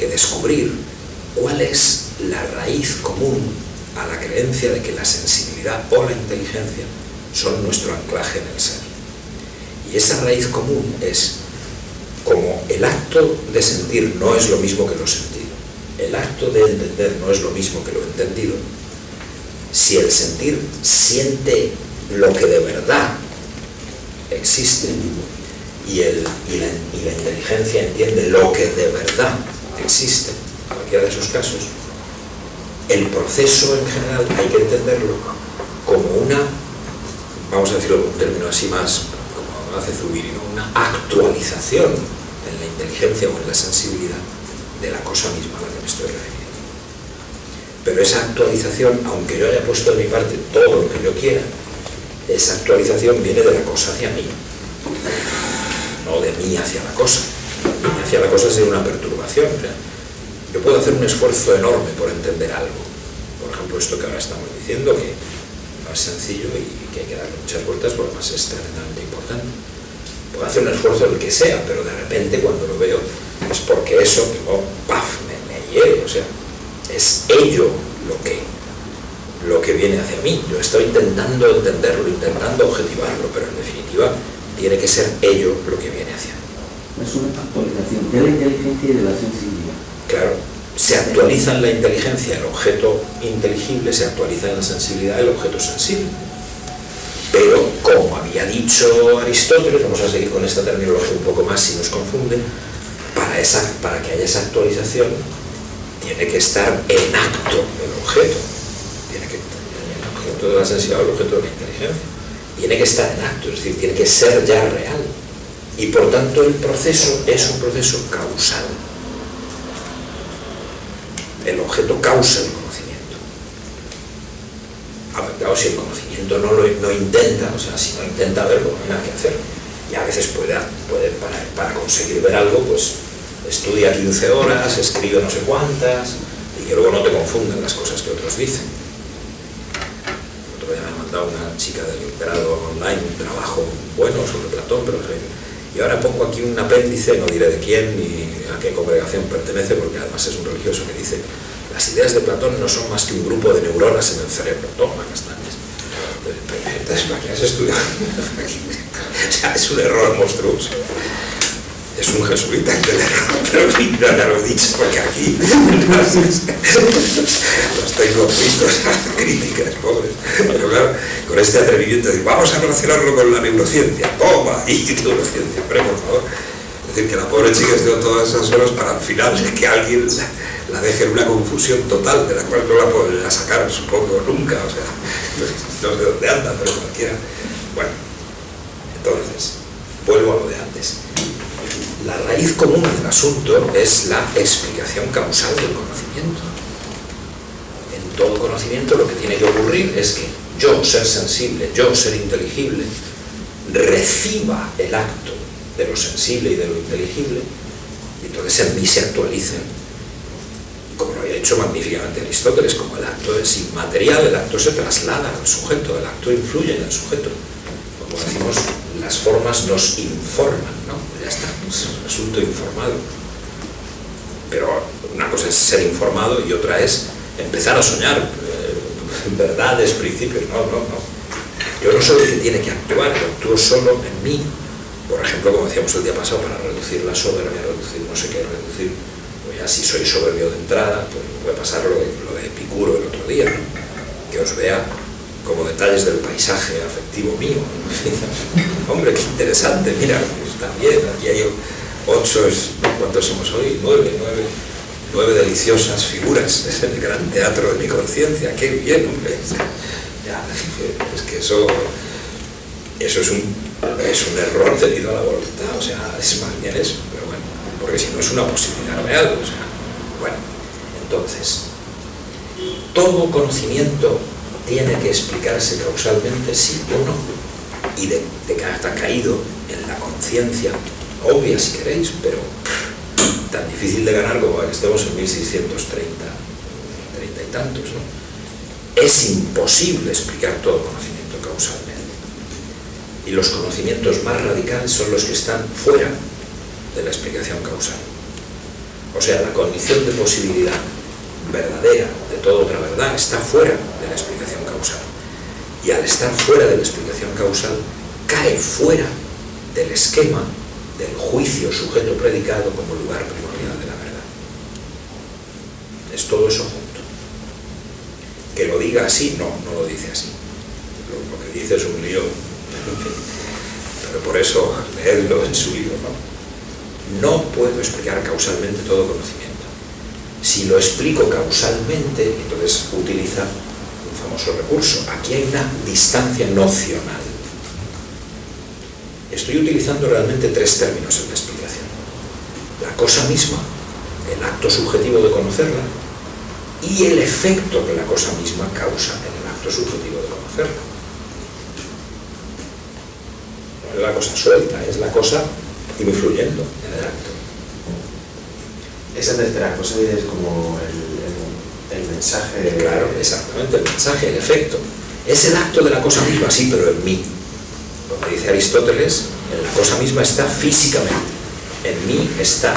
que descubrir cuál es la raíz común a la creencia de que la sensibilidad o la inteligencia son nuestro anclaje en el ser. Y esa raíz común es, como el acto de sentir no es lo mismo que lo sentido, el acto de entender no es lo mismo que lo entendido, si el sentir siente lo que de verdad existe y la inteligencia entiende lo que de verdad existe, en cualquiera de esos casos, el proceso en general hay que entenderlo como una, vamos a decirlo en un término así más, como hace Zubiri, ¿no? Una actualización en la inteligencia o en la sensibilidad de la cosa misma a la que me estoy refiriendo. Pero esa actualización, aunque yo haya puesto de mi parte todo lo que yo quiera, esa actualización viene de la cosa hacia mí, no de mí hacia la cosa. De mí hacia la cosa sería una perturbación. O sea, yo puedo hacer un esfuerzo enorme por entender algo. Por ejemplo, esto que ahora estamos diciendo, que no es sencillo y que hay que darle muchas vueltas porque además es tremendamente importante. Puedo hacer un esfuerzo el que sea, pero de repente cuando lo veo es porque eso, ¡paf!, me hiere. O sea, es ello lo que viene hacia mí. Yo estoy intentando entenderlo, intentando objetivarlo, pero en definitiva tiene que ser ello lo que viene hacia mí. Es una actualización de la inteligencia y de la sensibilidad. Claro, se actualiza en la inteligencia el objeto inteligible, se actualiza en la sensibilidad el objeto sensible. Pero, como había dicho Aristóteles, vamos a seguir con esta terminología un poco más si nos confunde, para que haya esa actualización tiene que estar en acto el objeto. Tiene que estar en el objeto de la sensibilidad o el objeto de la inteligencia. Tiene que estar en acto, es decir, tiene que ser ya real. Y por tanto el proceso es un proceso causal. El objeto causa el conocimiento. Claro, si el conocimiento no intenta, o sea, si no intenta verlo, no hay nada que hacer. Y a veces puede para conseguir ver algo, pues estudia 15 horas, escribe no sé cuántas, y que luego no te confundan las cosas que otros dicen. Otro día me ha mandado una chica del grado online un trabajo bueno sobre Platón, pero y ahora pongo aquí un apéndice, no diré de quién ni a qué congregación pertenece, porque además es un religioso que dice: las ideas de Platón no son más que un grupo de neuronas en el cerebro. Toma, castañas. Entonces, ¿para qué has estudiado? O sea, es un error monstruoso. Es un jesuita el del error, pero en fin, ya lo he dicho, porque aquí los tengo fritos a críticas, pobres. Pero claro, con este atrevimiento de vamos a relacionarlo con la neurociencia, toma, y neurociencia, hombre, por favor. Es decir, que la pobre chica estuvo todas esas horas para al final que alguien la deje en una confusión total, de la cual no la podrá sacar, supongo, nunca, o sea, no sé dónde anda, pero cualquiera. Bueno, entonces, vuelvo a lo de antes. La raíz común del asunto es la explicación causal del conocimiento. En todo conocimiento lo que tiene que ocurrir es que yo, ser sensible, yo, ser inteligible, reciba el acto de lo sensible y de lo inteligible, y entonces en mí se actualicen, como lo había hecho magníficamente Aristóteles, como el acto es inmaterial, el acto se traslada al sujeto, el acto influye en el sujeto. Como decimos, las formas nos informan, ¿no? Ya está, es un asunto informado. Pero una cosa es ser informado y otra es empezar a soñar verdades, principios. No. Yo no soy el que tiene que actuar, yo actúo solo en mí. Por ejemplo, como decíamos el día pasado, para reducir la soberbia, reducir no sé qué, pues ya si soy soberbio de entrada, pues puede pasar lo de Epicuro el otro día, ¿no? Que os vea como detalles del paisaje afectivo mío. Hombre, qué interesante, mira, está bien, aquí hay 8, ¿cuántos somos hoy? 9 deliciosas figuras, es el gran teatro de mi conciencia, qué bien, hombre. Ya, es que eso es un error debido a la voluntad, o sea, es más bien eso, pero bueno, porque si no es una posibilidad real, o sea, bueno, entonces, todo conocimiento tiene que explicarse causalmente sí o no, y de que está caído en la conciencia obvia si queréis, pero tan difícil de ganar como que estemos en 1630 y tantos, ¿no? Es imposible explicar todo conocimiento causalmente, y los conocimientos más radicales son los que están fuera de la explicación causal. O sea, la condición de posibilidad verdadera de toda otra verdad está fuera de la explicación causal. Y al estar fuera de la explicación causal, cae fuera del esquema del juicio sujeto-predicado como lugar primordial de la verdad. Es todo eso junto. Que lo diga así, no lo dice así. Lo que dice es un lío, pero por eso leedlo en su libro, ¿no? No puedo explicar causalmente todo conocimiento. Si lo explico causalmente, entonces utiliza un famoso recurso. Aquí hay una distancia nocional. Estoy utilizando realmente tres términos en la explicación. La cosa misma, el acto subjetivo de conocerla, y el efecto que la cosa misma causa en el acto subjetivo de conocerla. No es la cosa suelta, es la cosa influyendo en el acto. Esa tercera cosa es como el mensaje. Claro, exactamente, el mensaje, el efecto. Es el acto de la cosa misma, sí, pero en mí. Como dice Aristóteles, en la cosa misma está físicamente. En mí está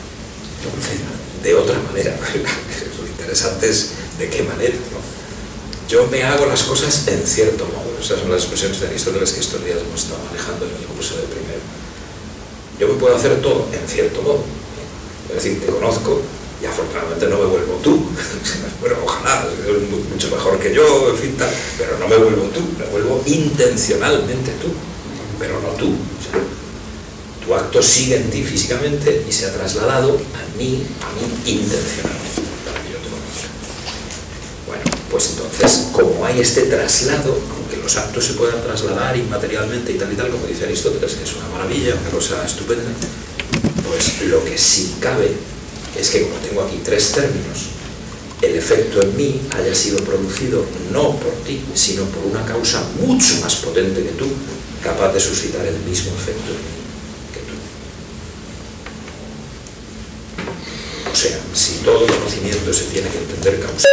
de otra manera. Lo interesante es de qué manera, ¿no? Yo me hago las cosas en cierto modo. Esas son las expresiones de Aristóteles que estos días hemos estado manejando en el curso de primero. Yo me puedo hacer todo en cierto modo. Es decir, te conozco y afortunadamente no me vuelvo tú. Bueno, ojalá, es mucho mejor que yo, en fin, tal, pero no me vuelvo tú, me vuelvo intencionalmente tú, pero no tú. O sea, tu acto sigue en ti físicamente y se ha trasladado a mí intencionalmente, para que yo te conozca. Bueno, pues entonces, como hay este traslado, aunque los actos se puedan trasladar inmaterialmente y tal, como dice Aristóteles, que es una maravilla, una cosa estupenda, pues lo que sí cabe es que, como tengo aquí tres términos, el efecto en mí haya sido producido no por ti, sino por una causa mucho más potente que tú, capaz de suscitar el mismo efecto en mí que tú. O sea, si todo conocimiento se tiene que entender causal,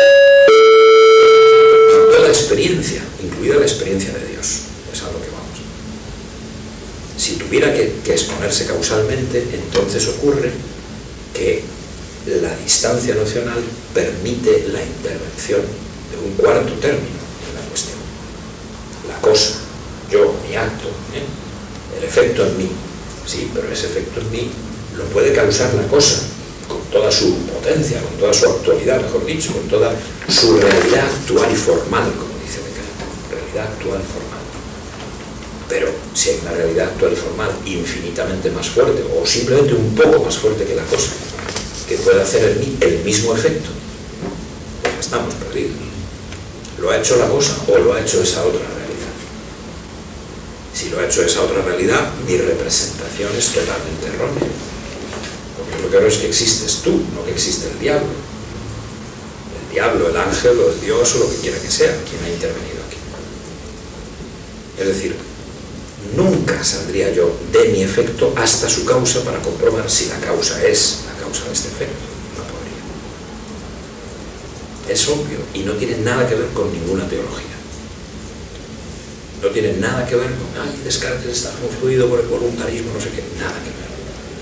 toda experiencia, incluida la experiencia de Dios, es a lo que vamos. Si tuviera que exponerse causalmente, entonces ocurre que la distancia nocional permite la intervención de un cuarto término en la cuestión. La cosa, yo, mi acto, el efecto en mí. Sí, pero ese efecto en mí lo puede causar la cosa, con toda su potencia, con toda su actualidad, mejor dicho, con toda su realidad actual y formal, como dice Descartes, realidad actual y formal. Pero si hay una realidad actual y formal infinitamente más fuerte, o simplemente un poco más fuerte que la cosa, que puede hacer en mí el mismo efecto, pues estamos perdidos. ¿Lo ha hecho la cosa o lo ha hecho esa otra realidad? Si lo ha hecho esa otra realidad, mi representación es totalmente errónea. Porque lo que creo es que existes tú, no que existe el diablo. El diablo, el ángel o el Dios o lo que quiera que sea, quien ha intervenido aquí. Es decir, nunca saldría yo de mi efecto hasta su causa para comprobar si la causa es la causa de este efecto. No podría. Es obvio y no tiene nada que ver con ninguna teología. No tiene nada que ver con, ay, Descartes está influido por el voluntarismo, no sé qué, nada que ver.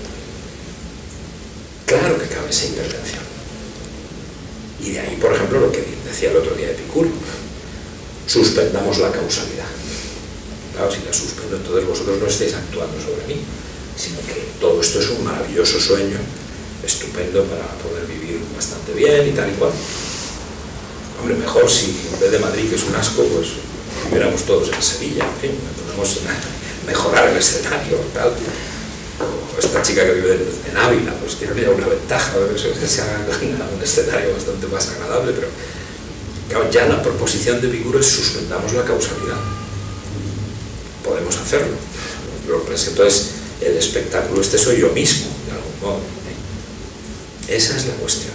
Claro que cabe esa intervención. Y de ahí, por ejemplo, lo que decía el otro día Epicuro, suspendamos la causalidad. Claro, si la suspendo, entonces vosotros no estáis actuando sobre mí, sino que todo esto es un maravilloso sueño, estupendo para poder vivir bastante bien y tal y cual. Hombre, mejor si en vez de Madrid, que es un asco, pues viviéramos todos en Sevilla, en fin, podemos mejorar el escenario, tal. O esta chica que vive en Ávila, pues tiene una ventaja, que se haga un escenario bastante más agradable, pero claro, ya la proposición de Epicuro es suspendamos la causalidad. Podemos hacerlo. Lo que presento es el espectáculo, este soy yo mismo, de algún modo. Esa es la cuestión.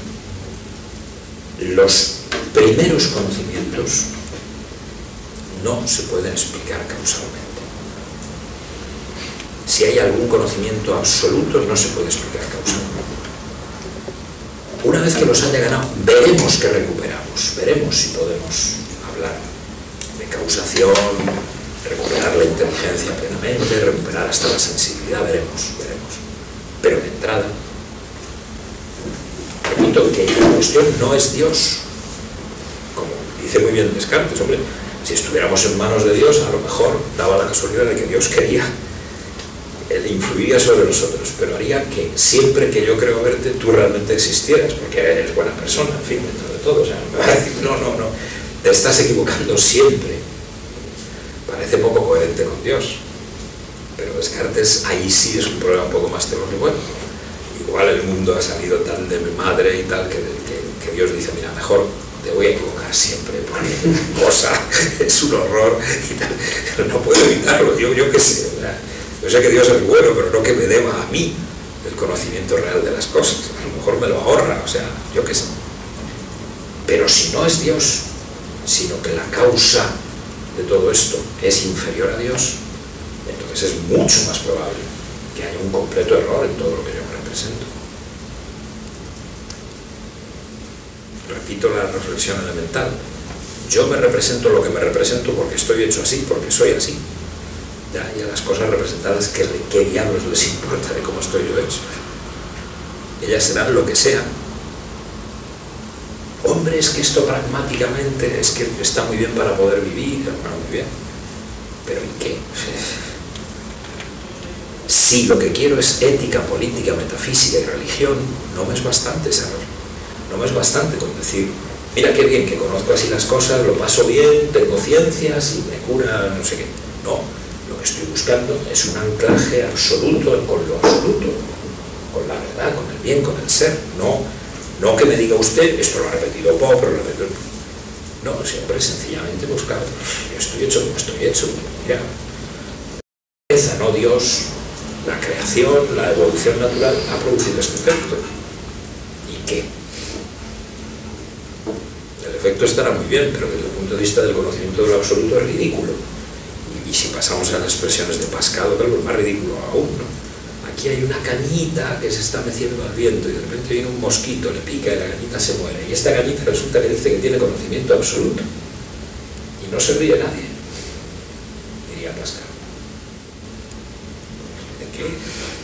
Los primeros conocimientos no se pueden explicar causalmente. Si hay algún conocimiento absoluto, no se puede explicar causalmente. Una vez que los haya ganado, veremos qué recuperamos, veremos si podemos hablar de causación, recuperar la inteligencia plenamente, recuperar hasta la sensibilidad, veremos. Pero de entrada, repito, que la cuestión no es Dios, como dice muy bien Descartes. Hombre, si estuviéramos en manos de Dios, a lo mejor daba la casualidad de que Dios quería, él influiría sobre nosotros, pero haría que siempre que yo creo verte, tú realmente existieras, porque eres buena persona, en fin, dentro de todo. O sea, me va a decir, no, te estás equivocando siempre. Parece poco coherente con Dios, pero Descartes ahí sí es un problema un poco más teológico. Bueno, igual el mundo ha salido tal de mi madre y tal, que Dios dice, mira, mejor te voy a equivocar siempre, porque la cosa es un horror y tal, pero no puedo evitarlo, yo qué sé, ¿verdad? Yo sé que Dios es bueno, pero no que me deba a mí el conocimiento real de las cosas, a lo mejor me lo ahorra, o sea, yo qué sé. Pero si no es Dios, sino que la causa de todo esto es inferior a Dios, entonces es mucho más probable que haya un completo error en todo lo que yo me represento. Repito la reflexión elemental. Yo me represento lo que me represento porque estoy hecho así, porque soy así. Ya, y a las cosas representadas, ¿qué diablos les importa de cómo estoy yo hecho? Ellas serán lo que sean. Hombre, es que esto pragmáticamente es que está muy bien para poder vivir, bueno, muy bien. ¿Pero en qué? Si lo que quiero es ética, política, metafísica y religión, no me es bastante saber. No me es bastante con decir, mira qué bien que conozco así las cosas, lo paso bien, tengo ciencias y me cura, no sé qué. No, lo que estoy buscando es un anclaje absoluto con lo absoluto, con la verdad, con el bien, con el ser. No que me diga usted, esto lo ha repetido Pope, lo ha repetido... No, siempre sencillamente buscar, yo estoy hecho como estoy hecho, mira. No Dios, la creación, la evolución natural ha producido este efecto. ¿Y qué? El efecto estará muy bien, pero desde el punto de vista del conocimiento de lo absoluto es ridículo. Y si pasamos a las expresiones de Pascal, tal, pues más ridículo aún, ¿no? Aquí hay una cañita que se está meciendo al viento y de repente viene un mosquito, le pica y la cañita se muere. Y esta cañita resulta que dice que tiene conocimiento absoluto. Y no se ríe nadie, diría Pascal. ¿De qué?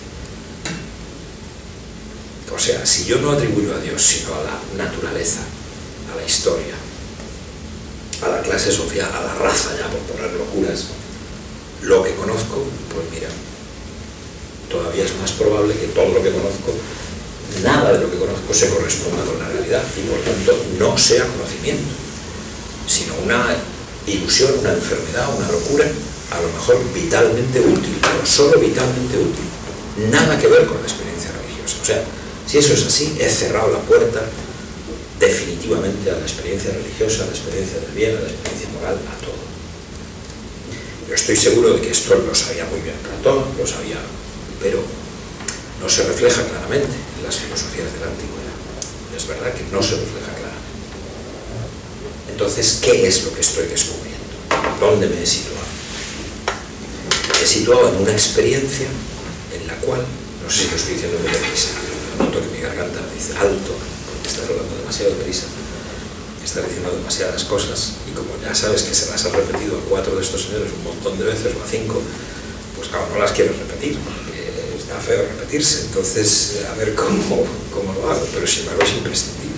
O sea, si yo no atribuyo a Dios, sino a la naturaleza, a la historia, a la clase social, a la raza, ya por poner locuras, lo que conozco, pues mira, todavía es más probable que todo lo que conozco, nada de lo que conozco se corresponda con la realidad y por tanto no sea conocimiento, sino una ilusión, una enfermedad, una locura, a lo mejor vitalmente útil, pero solo vitalmente útil, nada que ver con la experiencia religiosa. O sea, si eso es así, he cerrado la puerta definitivamente a la experiencia religiosa, a la experiencia del bien, a la experiencia moral, a todo. Yo estoy seguro de que esto lo sabía muy bien Platón, lo sabía, pero no se refleja claramente en las filosofías de la antigüedad. Es verdad que no se refleja claramente. Entonces, ¿qué es lo que estoy descubriendo? ¿Dónde me he situado? Me he situado en una experiencia en la cual, no sé si lo estoy diciendo muy deprisa, noto que mi garganta me dice alto, porque estás hablando demasiado deprisa, estás diciendo demasiadas cosas, y como ya sabes que se las has repetido a 4 de estos señores un montón de veces, o a 5, pues claro, no las quieres repetir, porque está feo repetirse. Entonces, a ver cómo lo hago, pero sin embargo es imprescindible.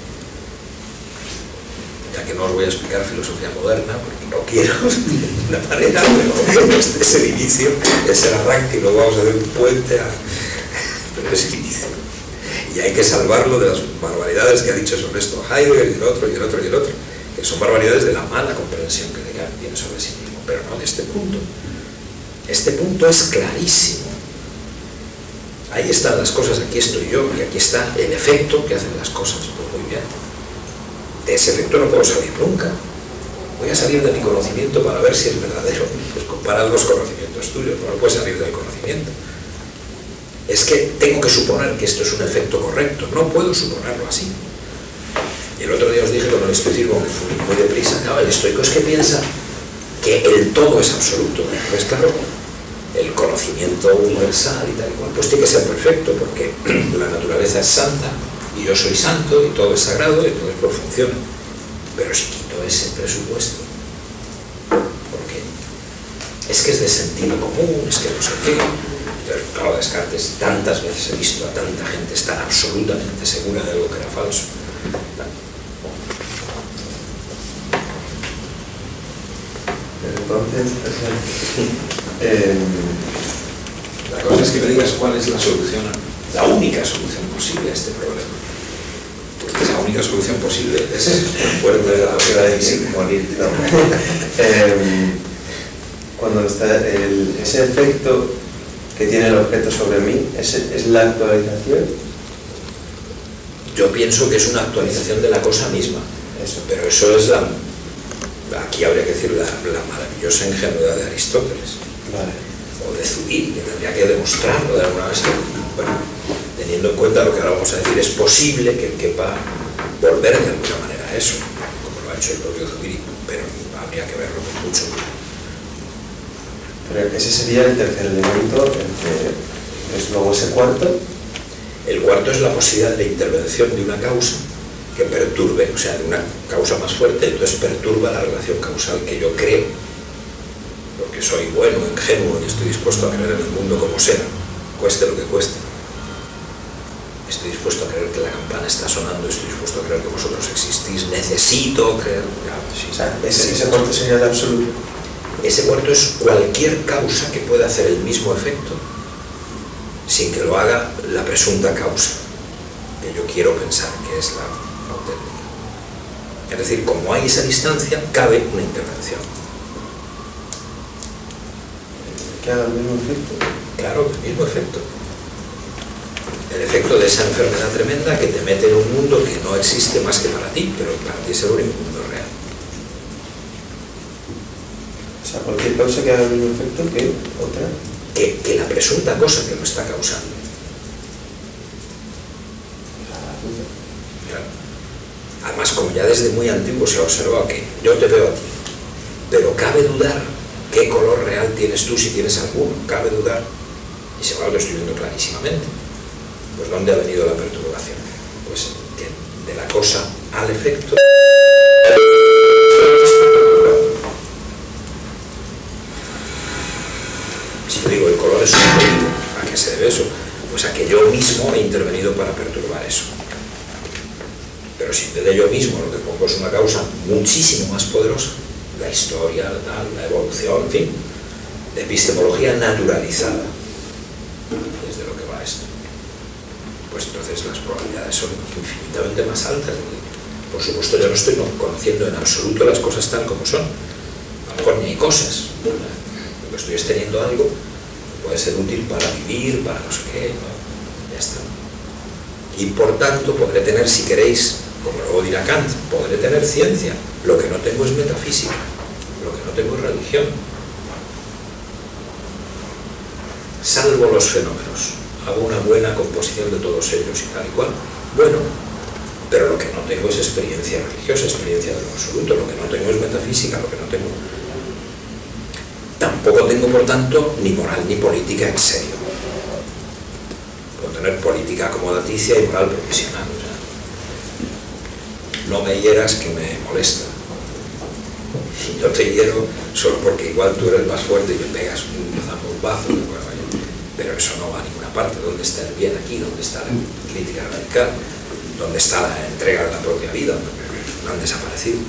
Ya que no os voy a explicar filosofía moderna, porque no quiero de ninguna manera, pero este es el inicio, es el arranque, y luego vamos a hacer un puente a... Pero es el inicio. Y hay que salvarlo de las barbaridades que ha dicho sobre esto Heidegger, y el otro, y el otro, y el otro, que son barbaridades de la mala comprensión que Descartes tiene sobre sí mismo, pero no de este punto. Este punto es clarísimo. Ahí están las cosas, aquí estoy yo, y aquí está el efecto que hacen las cosas. Pues muy bien. De ese efecto no puedo salir nunca. Voy a salir de mi conocimiento para ver si es verdadero. Pues compara los conocimientos tuyos, no puedes salir del conocimiento. Es que tengo que suponer que esto es un efecto correcto, no puedo suponerlo así. Y el otro día os dije con el estoicismo, que fui muy deprisa, claro, el estoico es que piensa que el todo es absoluto. Pues claro, el conocimiento universal y tal y cual, pues tiene que ser perfecto, porque la naturaleza es santa, y yo soy santo, y todo es sagrado, y entonces pues funciona. Pero si quito ese presupuesto, ¿por qué? Es que es de sentido común, es que no sé qué. Entonces, claro, Descartes, tantas veces he visto a tanta gente estar absolutamente segura de algo que era falso. Entonces, la cosa es que me digas cuál es la solución, la única solución posible a este problema. Porque esa única solución posible es el fuerte de la iba a decir morir, no. Cuando está ese efecto que tiene el objeto sobre mí, ¿es la actualización? Yo pienso que es una actualización de la cosa misma. Eso. Pero eso es aquí habría que decir la maravillosa ingenuidad de Aristóteles. Vale. O de Zubiri, que tendría que demostrarlo de alguna manera. Bueno, teniendo en cuenta lo que ahora vamos a decir, es posible que quepa volver de alguna manera a eso, como lo ha hecho el propio Zubiri, pero habría que verlo con mucho. Pero ese sería el tercer elemento, es luego ese cuarto. El cuarto es la posibilidad de intervención de una causa que perturbe, o sea, de una causa más fuerte, entonces perturba la relación causal que yo creo, porque soy bueno, ingenuo y estoy dispuesto a creer en el mundo como sea, cueste lo que cueste. Estoy dispuesto a creer que la campana está sonando, estoy dispuesto a creer que vosotros existís, necesito creer. Sí, o sea, ese cuarto sería el absoluto. Ese cuarto es cualquier causa que pueda hacer el mismo efecto sin que lo haga la presunta causa, que yo quiero pensar que es la auténtica. Es decir, como hay esa distancia, cabe una intervención. ¿Que haga el mismo efecto? Claro, el mismo efecto. El efecto de esa enfermedad tremenda que te mete en un mundo que no existe más que para ti, pero para ti es el único mundo real. O sea, cualquier causa que haga el mismo efecto que otra. Que la presunta cosa que lo está causando. Claro. Además, como ya desde muy antiguo se ha observado que yo te veo a ti, pero cabe dudar qué color real tienes tú, si tienes alguno, cabe dudar. Y se va, lo estoy viendo clarísimamente. Pues ¿dónde ha venido la perturbación? Pues que de la cosa al efecto. Si yo digo el color es subjetivo, ¿a qué se debe eso? Pues a que yo mismo he intervenido para perturbar eso. Pero si en vez de yo mismo lo que pongo es una causa muchísimo más poderosa, la historia, la evolución, en fin, de epistemología naturalizada, desde lo que va esto, pues entonces las probabilidades son infinitamente más altas. Por supuesto, yo no estoy conociendo en absoluto las cosas tal como son. A lo mejor ni hay cosas. Lo que estoy es teniendo algo que puede ser útil para vivir, para no sé qué, ¿no? Ya está. Y por tanto podré tener, si queréis, como luego dirá Kant, podré tener ciencia. Lo que no tengo es metafísica, lo que no tengo es religión. Salvo los fenómenos, hago una buena composición de todos ellos y tal y cual. Bueno, pero lo que no tengo es experiencia religiosa, experiencia de lo absoluto, lo que no tengo es metafísica, lo que no tengo... Tampoco tengo, por tanto, ni moral ni política en serio. Puedo tener política acomodaticia y moral provisional. O sea, no me hieras que me molesta. Y yo te hiero solo porque igual tú eres más fuerte y me pegas un bombazo. Pero eso no va a ninguna parte. ¿Dónde está el bien aquí? ¿Dónde está la crítica radical? ¿Dónde está la entrega de la propia vida? No han desaparecido.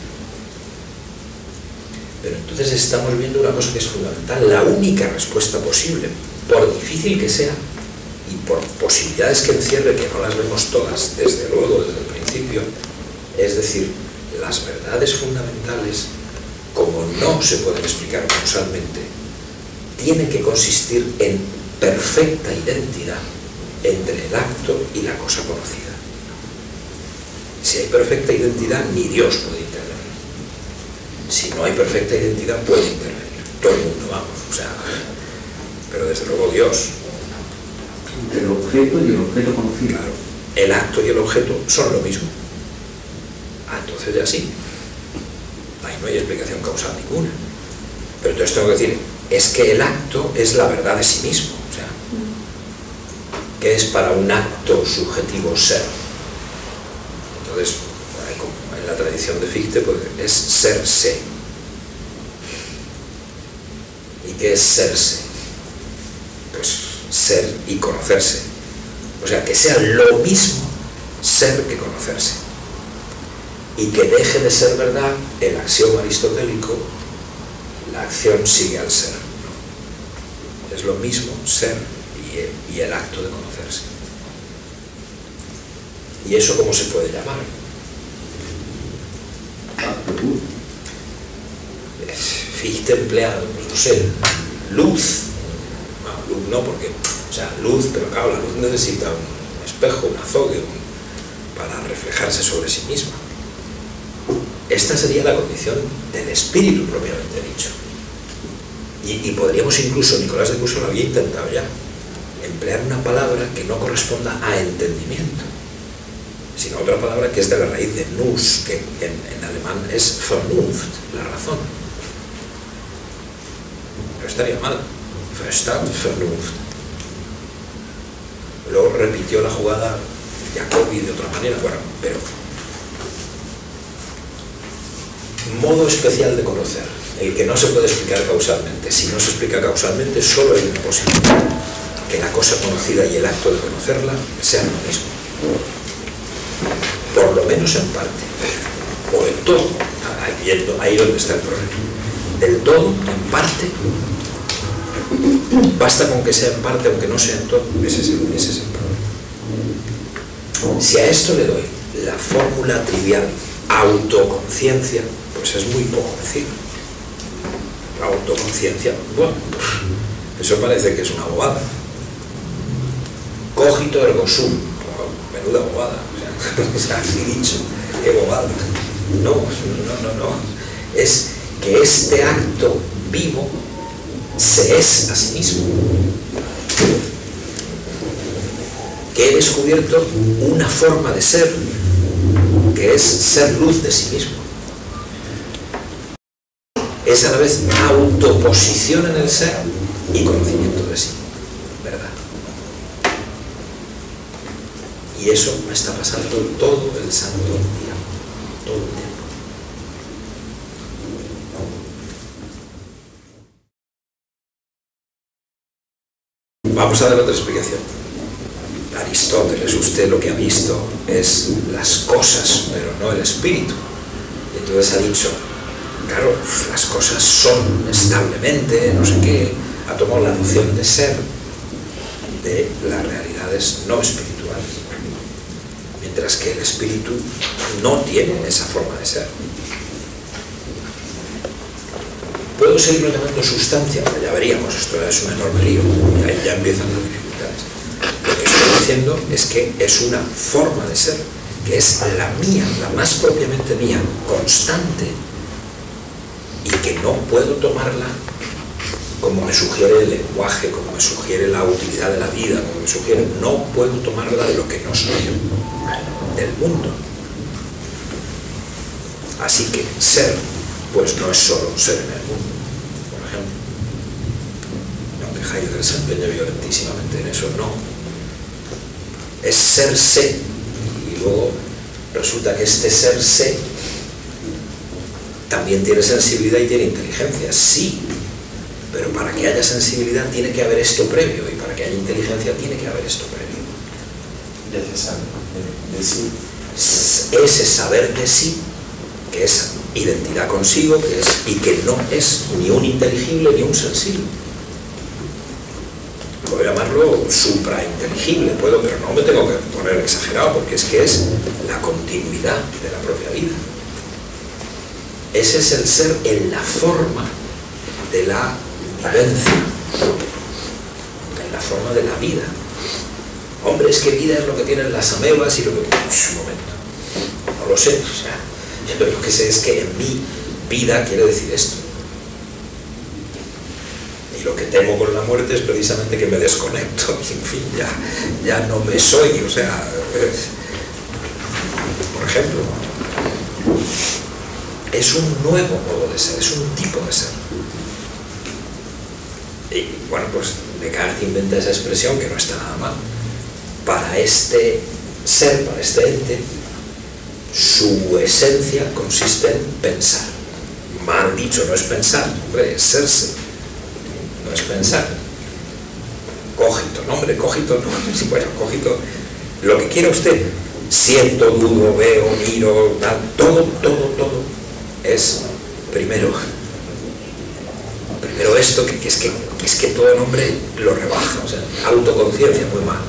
Pero entonces estamos viendo una cosa que es fundamental, la única respuesta posible, por difícil que sea, y por posibilidades que encierre, que no las vemos todas, desde luego, desde el principio, es decir, las verdades fundamentales, como no se pueden explicar causalmente, tienen que consistir en perfecta identidad entre el acto y la cosa conocida. Si hay perfecta identidad, ni Dios puede intervenir. Si no hay perfecta identidad, puede intervenir. Todo el mundo, vamos, o sea, pero desde luego Dios. Entre el objeto y el objeto conocido. Claro, el acto y el objeto son lo mismo. Entonces ya sí. Ahí no hay explicación causal ninguna. Pero entonces tengo que decir, es que el acto es la verdad de sí mismo. O sea, ¿qué es para un acto subjetivo ser? Entonces, en la tradición de Fichte, pues, es serse. ¿Y qué es serse? Pues ser y conocerse. O sea, que sea lo mismo ser que conocerse. Y que deje de ser verdad el axioma aristotélico, la acción sigue al ser. Es lo mismo ser y el acto de conocerse. ¿Y eso cómo se puede llamar? Fichte empleado, pues no sé, luz. No, luz no, porque, o sea, luz, pero claro, la luz necesita un espejo, un azogue, para reflejarse sobre sí misma. Esta sería la condición del espíritu propiamente dicho. Y podríamos incluso, Nicolás de Cusa lo había intentado ya, emplear una palabra que no corresponda a entendimiento, sino otra palabra que es de la raíz de nous, que en alemán es Vernunft, la razón. No estaría mal. Verstand, Vernunft. Luego repitió la jugada Jacobi de otra manera, bueno, pero modo especial de conocer, el que no se puede explicar causalmente. Si no se explica causalmente, solo hay una posibilidad: que la cosa conocida y el acto de conocerla sean lo mismo, por lo menos en parte, o en todo. Ahí donde está el problema. Del todo, en parte, basta con que sea en parte, aunque no sea en todo. Ese es el problema. Si a esto le doy la fórmula trivial autoconciencia, pues es muy poco decir. La autoconciencia, bueno, eso parece que es una bobada. Cogito ergo sum, menuda bobada, o sea, así dicho, qué bobada. No, es que este acto vivo se es a sí mismo. Que he descubierto una forma de ser, que es ser luz de sí mismo. Es a la vez autoposición en el ser y conocimiento de sí, ¿verdad? Y eso me está pasando todo el santo día, todo el tiempo. Vamos a dar otra explicación. Aristóteles, usted lo que ha visto es las cosas, pero no el espíritu. Y entonces ha dicho, claro, las cosas son establemente, no sé qué, ha tomado la noción de ser de las realidades no espirituales, mientras que el espíritu no tiene esa forma de ser. Puedo seguirlo llamando sustancia, pero ya veríamos, esto es un enorme lío, y ahí ya empiezan las dificultades. Lo que estoy diciendo es que es una forma de ser, que es la mía, la más propiamente mía, constante, y que no puedo tomarla como me sugiere el lenguaje, como me sugiere la utilidad de la vida, como me sugiere, no puedo tomarla de lo que no soy, del mundo. Así que ser, pues no es solo ser en el mundo, por ejemplo. Aunque Heidegger se empeña violentísimamente en eso, no. Es serse, y luego resulta que este serse también tiene sensibilidad y tiene inteligencia, sí, pero para que haya sensibilidad tiene que haber esto previo, y para que haya inteligencia tiene que haber esto previo. Necesario, de sí. Ese saber de sí, que es identidad consigo, que es, y que no es ni un inteligible ni un sensible. Puedo llamarlo suprainteligible, puedo, pero no me tengo que poner exagerado, porque es que es la continuidad de la propia vida. Ese es el ser en la forma de la vivencia, en la forma de la vida. Hombre, es que vida es lo que tienen las amebas y lo que... Un momento, no lo sé, o sea, yo lo que sé es que en mí vida quiere decir esto. Y lo que temo con la muerte es precisamente que me desconecto, y en fin, ya no me soy, o sea, por ejemplo, es un nuevo modo de ser, es un tipo de ser. Y bueno, pues Descartes inventa esa expresión que no está nada mal. Para este ser, para este ente, su esencia consiste en pensar. Mal dicho, no es pensar, hombre, es serse, no es pensar. cogito, no hombre, cogito no, sí, bueno, cogito, lo que quiera usted, siento, dudo, veo, miro, todo es primero esto, que es que todo nombre lo rebaja, o sea, autoconciencia, muy mal.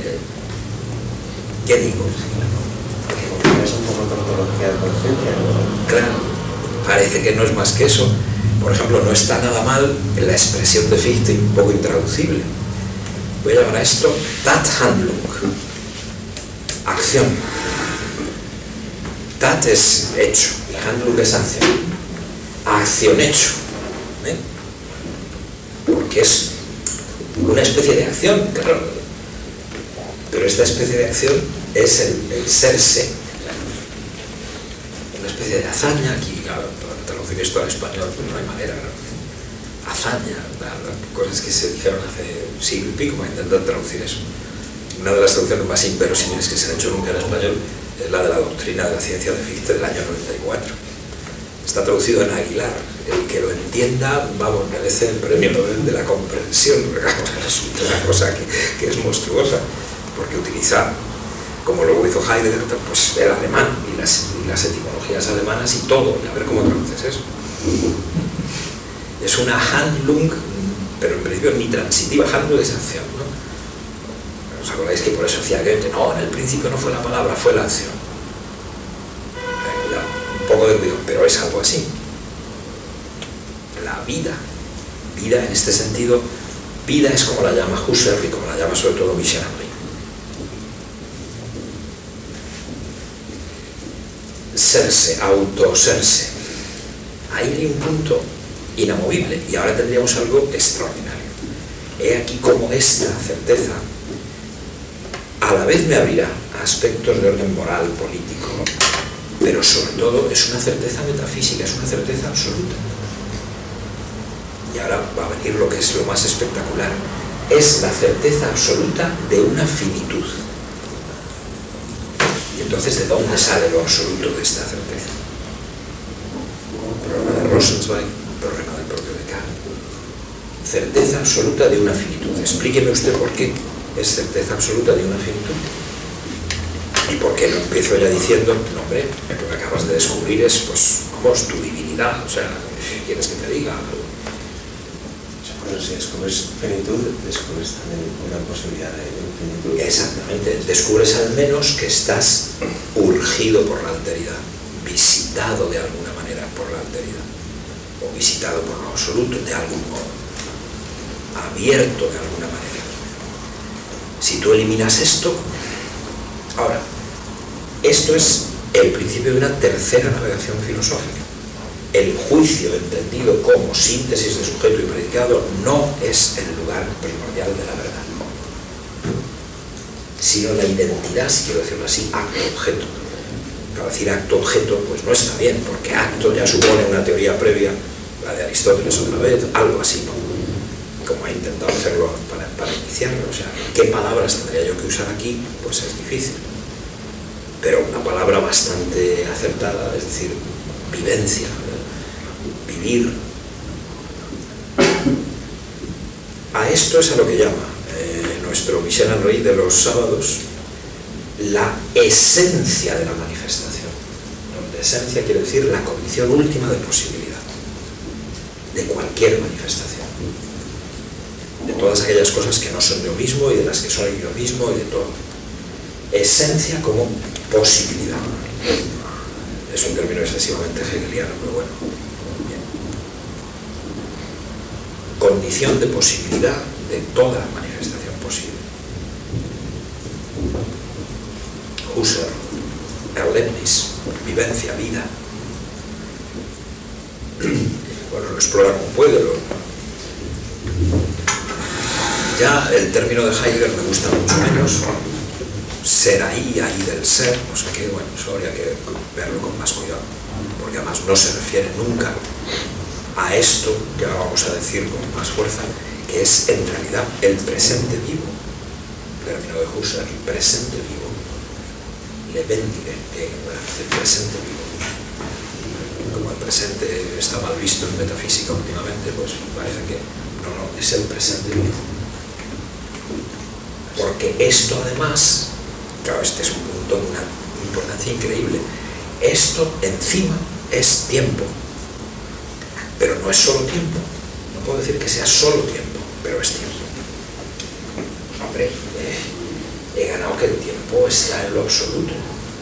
¿Qué digo? Es un poco tautología de conciencia, ¿no? Claro, parece que no es más que eso. Por ejemplo, no está nada mal en la expresión de Fichte, un poco intraducible. Voy a llamar a esto Tathandlung, acción. Tat es hecho y Handlung es acción. Acción hecho. ¿Eh? Porque es una especie de acción, claro. Pero esta especie de acción es el serse. Una especie de hazaña, aquí, claro, para traducir esto al español, pues no hay manera, ¿no? Hazaña, cosas que se dijeron hace siglo y pico para intentar traducir eso. Una de las traducciones más inverosímiles que se han hecho nunca en español es la de la doctrina de la ciencia de Fichte del año 94. Está traducido en Aguilar. El que lo entienda, vamos, merece el premio Nobel de la comprensión, porque resulta una cosa que es monstruosa, porque utiliza, como luego hizo Heidegger, pues el alemán y las etimologías alemanas y todo, y a ver cómo traduces eso. Es una Handlung, pero en principio ni transitiva. Handlung es acción, ¿no? ¿Os acordáis que por eso decía Goethe? No, en el principio no fue la palabra, fue la acción. Un poco de ruido, pero es algo así. La vida en este sentido, vida es como la llama Husserl y como la llama sobre todo Michel Henry. Serse, autoserse. Ahí hay un punto inamovible y ahora tendríamos algo extraordinario. He aquí cómo esta certeza a la vez me abrirá a aspectos de orden moral, político, pero sobre todo es una certeza metafísica, es una certeza absoluta. Y ahora va a venir lo que es lo más espectacular. Es la certeza absoluta de una finitud. Y entonces, ¿de dónde sale lo absoluto de esta certeza? Problema de Rosenzweig, problema del propio Descartes. Certeza absoluta de una finitud. Explíqueme usted por qué es certeza absoluta de una finitud. ¿Y por qué no empiezo ya diciendo, no hombre, lo que acabas de descubrir es, pues, vamos, tu divinidad, o sea, ¿qué quieres que te diga? Bueno, si descubres finitud, descubres también una posibilidad de infinitud. Exactamente, descubres al menos que estás urgido por la alteridad, visitado de alguna manera por la alteridad, o visitado por lo absoluto de algún modo, abierto de alguna manera. Si tú eliminas esto, ahora, esto es el principio de una tercera navegación filosófica. El juicio entendido como síntesis de sujeto y predicado no es el lugar primordial de la verdad, sino la identidad, si quiero decirlo así, acto-objeto. Para decir acto-objeto, pues no está bien, porque acto ya supone una teoría previa, la de Aristóteles otra vez, algo así, ¿no? Como he intentado hacerlo para iniciarlo. O sea, ¿qué palabras tendría yo que usar aquí? Pues es difícil. Pero una palabra bastante acertada, es decir, vivencia, vivir. A esto es a lo que llama nuestro Michel Henry de los sábados la esencia de la manifestación, donde esencia quiere decir la condición última de posibilidad de cualquier manifestación, de todas aquellas cosas que no son yo mismo y de las que soy yo mismo y de todo. Esencia como posibilidad. Es un término excesivamente hegeliano, pero bueno. Bien. Condición de posibilidad de toda manifestación posible. Husserl, Erlebnis, vivencia, vida. Bueno, lo explora como puede. Ya el término de Heidegger me gusta mucho menos. Ser ahí del ser, no sé qué, bueno, eso habría que verlo con más cuidado, porque además no se refiere nunca a esto que ahora vamos a decir con más fuerza, que es en realidad el presente vivo, el término de Husserl, presente vivo, lebendige, el presente vivo. Como el presente está mal visto en metafísica últimamente, pues parece que no, es el presente vivo. Porque esto además, claro, este es un punto de una importancia increíble, esto encima es tiempo, pero no es solo tiempo, no puedo decir que sea solo tiempo, pero es tiempo. Hombre, he ganado que el tiempo está en lo absoluto,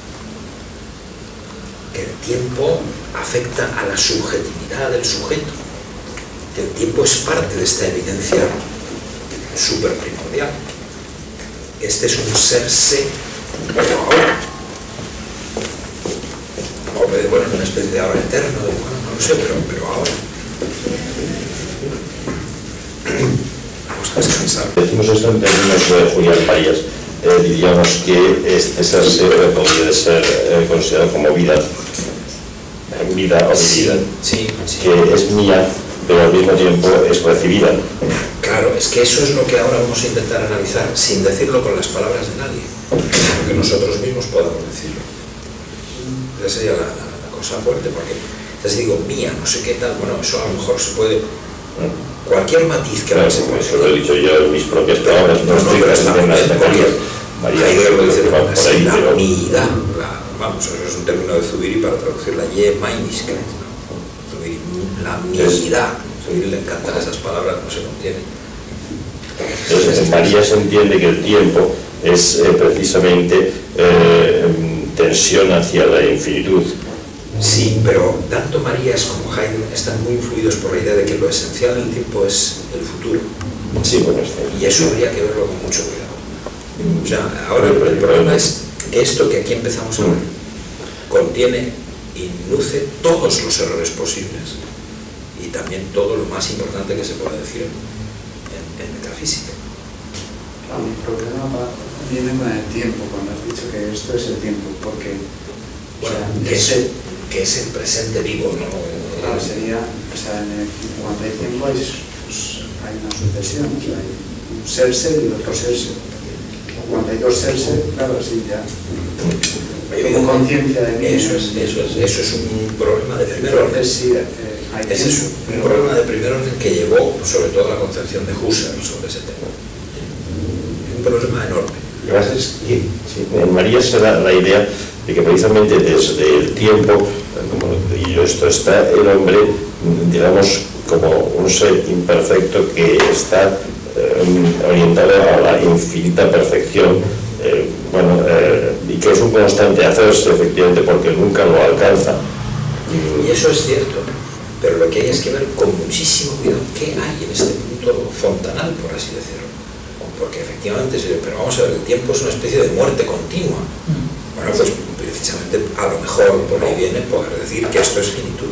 que el tiempo afecta a la subjetividad del sujeto, que el tiempo es parte de esta evidencia súper primordial. Este es un serse, pero ahora. O bueno, una especie de ahora eterno, bueno, no lo sé, pero ahora. Vamos a descansar. Decimos esto en términos de Julián Marías. Diríamos que este serse podría ser considerado como vida o vida, sí. Que es mía, pero al mismo tiempo es recibida. Claro, es que eso es lo que ahora vamos a intentar analizar, sin decirlo con las palabras de nadie, que nosotros mismos podamos decirlo. Esa sería la cosa fuerte, porque les digo, mía, no sé qué tal, bueno, eso a lo mejor se puede... Cualquier matiz que claro, eso lo he dicho yo en mis propias palabras, no estoy gastando nada de María. Hay que decir, por ahí, la pero... unidad, vamos, eso es un término de Zubiri para traducir la ye mainiscret, ¿no? Zubiri, la unidad. A Zubiri le encantan esas palabras, no se contienen. Entonces, en María se entiende que el tiempo es precisamente tensión hacia la infinitud. Sí, pero tanto Marías como Heidegger están muy influidos por la idea de que lo esencial del tiempo es el futuro. Sí, bueno, y eso habría que verlo con mucho cuidado. O sea, ahora el problema es que esto que aquí empezamos a ver contiene y induce todos los errores posibles y también todo lo más importante que se puede decir en metafísica. Claro, mi problema viene con el tiempo, cuando has dicho que esto es el tiempo, porque bueno, o sea, que es el presente vivo, ¿no? Claro, sería, o sea, cuando hay tiempo hay una sucesión, o sea, hay un serse y otro serse. Cuando hay dos serse, claro, sí, ya tengo conciencia de mí. Eso es un problema de primer orden. Sí, ese es un problema de primer orden que llevó sobre todo a la concepción de Husserl sobre ese tema. Es un problema enorme. Lo que pasa es que en María se da la idea de que precisamente desde el tiempo, y esto está el hombre, digamos, como un ser imperfecto que está orientado a la infinita perfección, y que es un constante hacerse, efectivamente, porque nunca lo alcanza. Y eso es cierto, pero lo que hay es que ver con muchísimo cuidado qué hay en este punto fontanal, por así decirlo. Porque efectivamente, pero vamos a ver, el tiempo es una especie de muerte continua. Bueno, pues precisamente a lo mejor por ahí viene poder decir que esto es finitud.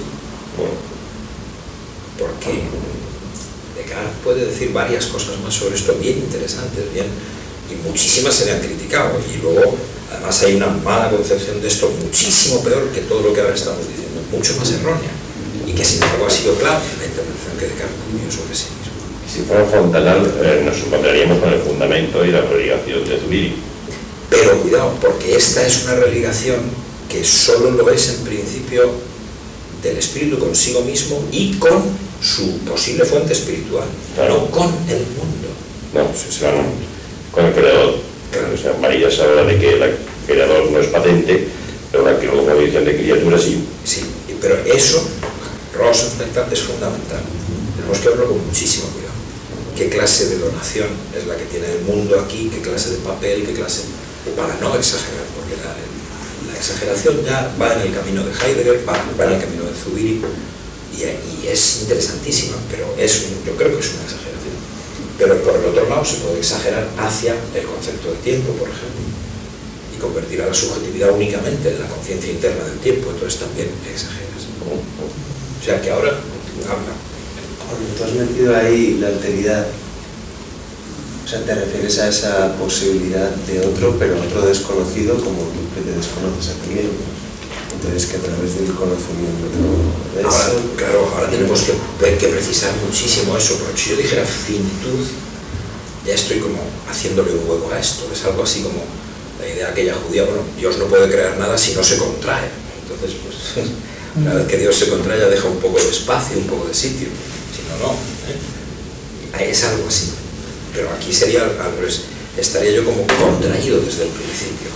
Porque Descartes puede decir varias cosas más sobre esto bien interesantes, y muchísimas se le han criticado, y luego además hay una mala concepción de esto muchísimo peor que todo lo que ahora estamos diciendo, mucho más errónea, y que sin embargo ha sido clave en la interpretación que Descartes dio sobre sí mismo. Si fuera fontanal, nos encontraríamos con el fundamento y la religación de Zubiri. Pero cuidado, porque esta es una religación que solo lo es en principio del espíritu consigo mismo y con su posible fuente espiritual, claro. No con el mundo. No, con el creador. Claro. O sea, María se habla de que el creador no es patente, pero la condición de criatura sí. Sí, pero eso, Rosenthal, es fundamental. Tenemos que verlo con muchísimo cuidado. ¿Qué clase de donación es la que tiene el mundo aquí? ¿Qué clase de papel? ¿Qué clase? Para no exagerar, porque la exageración ya va en el camino de Heidegger, va en el camino de Zubiri, y es interesantísima, pero yo creo que es una exageración. Pero por el otro lado se puede exagerar hacia el concepto de tiempo, por ejemplo, y convertir a la subjetividad únicamente en la conciencia interna del tiempo, entonces también exageras. O sea que ahora habla. Cuando tú has metido ahí la alteridad, o sea, te refieres a esa posibilidad de otro, pero otro desconocido, como tú que te desconoces a ti mismo. Entonces, que a través del conocimiento de eso... Ahora, claro, ahora tenemos que precisar muchísimo eso, porque si yo dijera finitud, ya estoy como haciéndole un hueco a esto. Es algo así como la idea aquella judía, bueno, Dios no puede crear nada si no se contrae. Entonces, pues, una vez que Dios se contrae ya deja un poco de espacio, un poco de sitio. Si no, no. Es algo así. Pero aquí sería al revés. estaría yo como contraído desde el principio.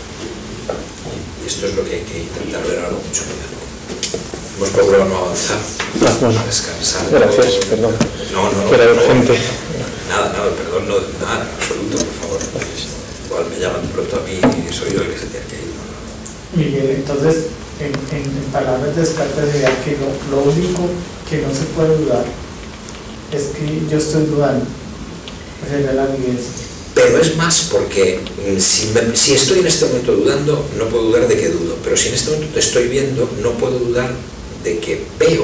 Y esto es lo que hay que intentar ver ahora mucho cuidado. Hemos procurado no avanzar, bueno, descansar. gracias, perdón. No, Era urgente. Nada, perdón, no, nada, en absoluto, por favor. Igual me llaman de pronto a mí y soy yo el que se tiene que ir. Miguel, entonces, en palabras de Descartes diría que lo único que no se puede dudar es que yo estoy dudando, sería la evidencia. Pero es más porque si estoy en este momento dudando, no puedo dudar de que dudo, pero si en este momento te estoy viendo, no puedo dudar de que veo.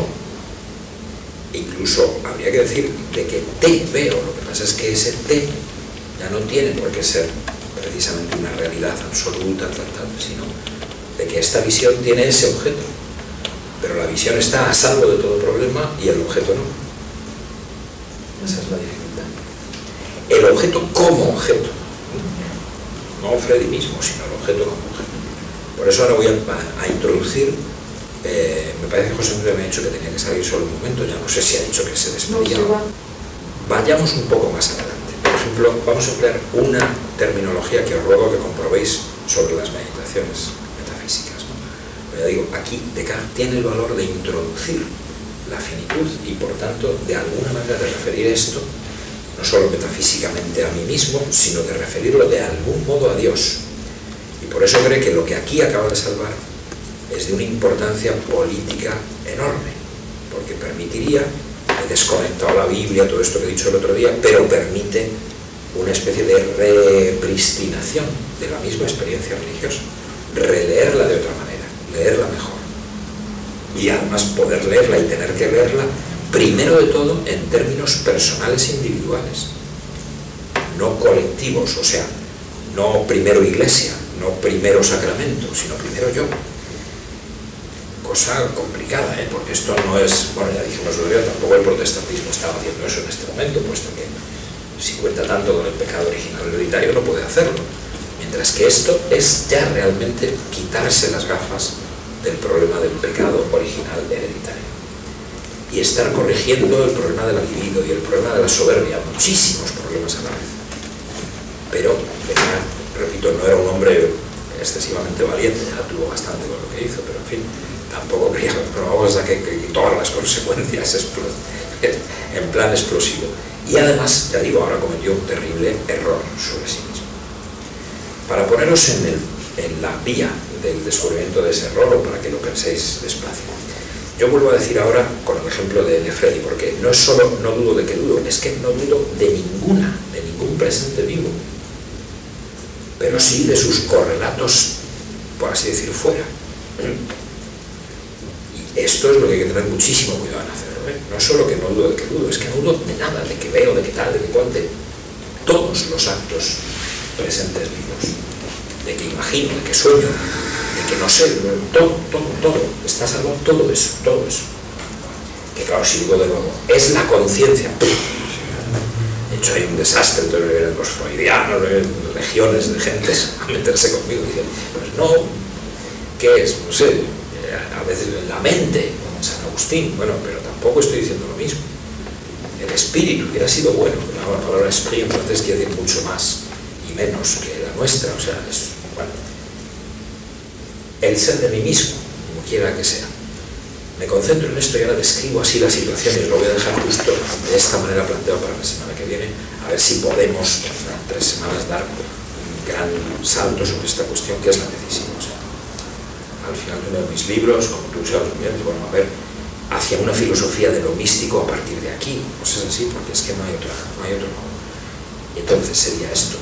Incluso habría que decir de que te veo. Lo que pasa es que ese te ya no tiene por qué ser precisamente una realidad absoluta, sino de que esta visión tiene ese objeto, pero la visión está a salvo de todo problema y el objeto no. Esa es la dificultad. El objeto como objeto, no Freddy mismo, sino el objeto como objeto. Por eso ahora voy a introducir, me parece que José Manuel me ha dicho que tenía que salir solo un momento, ya no sé si ha dicho que se despedía. Vayamos un poco más adelante. Por ejemplo, vamos a emplear una terminología que os ruego que comprobéis sobre las meditaciones metafísicas, ¿no? Pero ya digo, aquí Descartes tiene el valor de introducir la finitud y por tanto de alguna manera de referir esto no solo metafísicamente a mí mismo, sino de referirlo de algún modo a Dios. Y por eso cree que lo que aquí acaba de salvar es de una importancia política enorme, porque permitiría, he desconectado la Biblia, todo esto que he dicho el otro día, pero permite una especie de repristinación de la misma experiencia religiosa, releerla de otra manera, leerla mejor. Y además poder leerla y tener que leerla, primero de todo, en términos personales e individuales, no colectivos, o sea, no primero iglesia, no primero sacramento, sino primero yo. Cosa complicada, porque esto no es, bueno, ya dijimos el otro día, tampoco el protestantismo estaba haciendo eso en este momento, puesto que si cuenta tanto con el pecado original hereditario no puede hacerlo. Mientras que esto es ya realmente quitarse las gafas del problema del pecado original hereditario y estar corrigiendo el problema de la libido y el problema de la soberbia, muchísimos problemas a la vez. Pero, repito, no era un hombre excesivamente valiente, ya tuvo bastante con lo que hizo, pero en fin, tampoco quería, pero vamos a que todas las consecuencias en plan explosivo. Y además, ya digo, ahora cometió un terrible error sobre sí mismo. Para poneros en la vía del descubrimiento de ese error, o para que lo penséis despacio, yo vuelvo a decir ahora con el ejemplo de Freddy, porque no es solo no dudo de que dudo, es que no dudo de ningún presente vivo, pero sí de sus correlatos, por así decir, fuera. Y esto es lo que hay que tener muchísimo cuidado en hacerlo, ¿eh? No es solo que no dudo de que dudo, es que no dudo de nada, de que veo, de que tal, de que cual, de todos los actos presentes vivos, de que imagino, de que sueño, de que no sé, todo, está salvado todo eso. Que claro, si digo de nuevo, es la conciencia. De hecho hay un desastre, entonces vienen los freudianos, legiones de gente a meterse conmigo y dicen, pues no, ¿qué es? No sé, a veces la mente, como San Agustín, bueno, pero tampoco estoy diciendo lo mismo. El espíritu hubiera sido bueno, la palabra espíritu en francés quiere decir mucho más y menos que la nuestra, o sea, es, bueno, el ser de mí mismo, como quiera que sea. Me concentro en esto y ahora describo así la situación y lo voy a dejar justo de esta manera planteado para la semana que viene, a ver si podemos en 3 semanas dar un gran salto sobre esta cuestión que es la decisión. O sea, al final de uno de mis libros, como tú sabes bien, bueno, a ver, hacia una filosofía de lo místico a partir de aquí, pues es así, porque es que no hay otro modo. Entonces sería esto.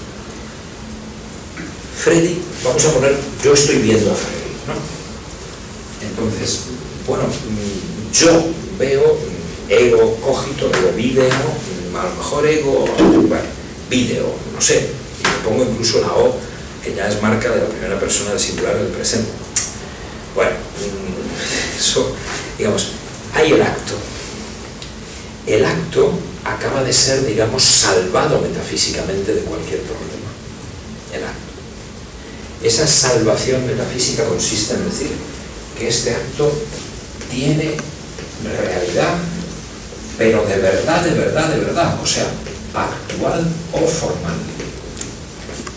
Freddy, vamos a poner, yo estoy viendo a Freddy, ¿no? Entonces, bueno, yo veo ego cogito, ego video, a lo mejor ego, bueno, video, no sé, y le pongo incluso la O, que ya es marca de la primera persona del singular del presente. Bueno, eso, digamos, hay el acto. El acto acaba de ser, digamos, salvado metafísicamente de cualquier problema. El acto. Esa salvación metafísica consiste en decir que este acto tiene realidad, pero de verdad, o sea, actual o formal.